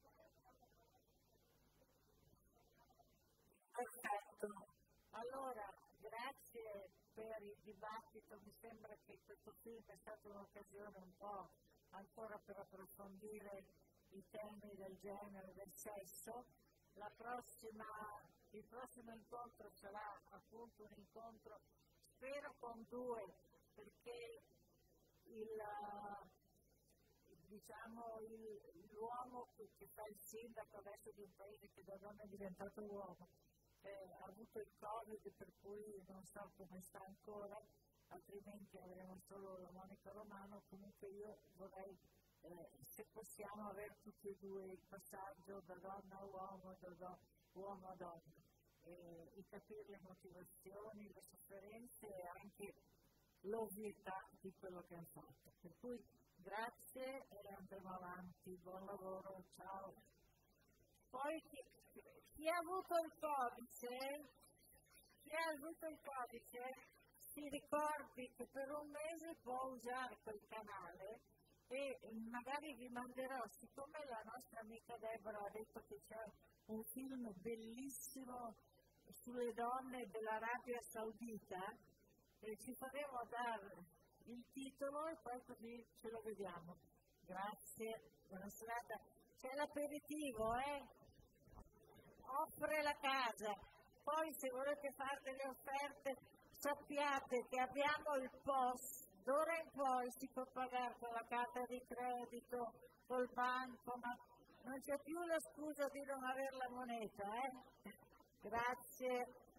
Perfetto. Allora, grazie per il dibattito, mi sembra che questo film è stata un'occasione un po' ancora per approfondire i temi del genere, del sesso. Il prossimo incontro sarà appunto un incontro, spero con due, perché l'uomo che fa il sindaco adesso di un paese che da donna è diventato uomo, ha avuto il Covid, per cui non so come sta ancora, altrimenti avremo solo la Monica Romano. Comunque io vorrei, se possiamo, avere tutti e due il passaggio da donna a uomo, da uomo a donna, e capire le motivazioni, le sofferenze e anche l'ovvietà di quello che hanno fatto. Per cui grazie e andremo avanti, buon lavoro, ciao. Poi chi ha avuto il codice si ricordi che per un mese può usare quel canale e magari vi manderò, siccome la nostra amica Deborah ha detto che c'è un film bellissimo sulle donne dell'Arabia Saudita, ci faremo dare il titolo e poi così ce lo vediamo. Grazie, buona serata. C'è l'aperitivo, offre la casa. Poi se volete fare delle offerte sappiate che abbiamo il POS, d'ora in poi si può pagare con la carta di credito, col banco, ma non c'è più la scusa di non avere la moneta. Grazie.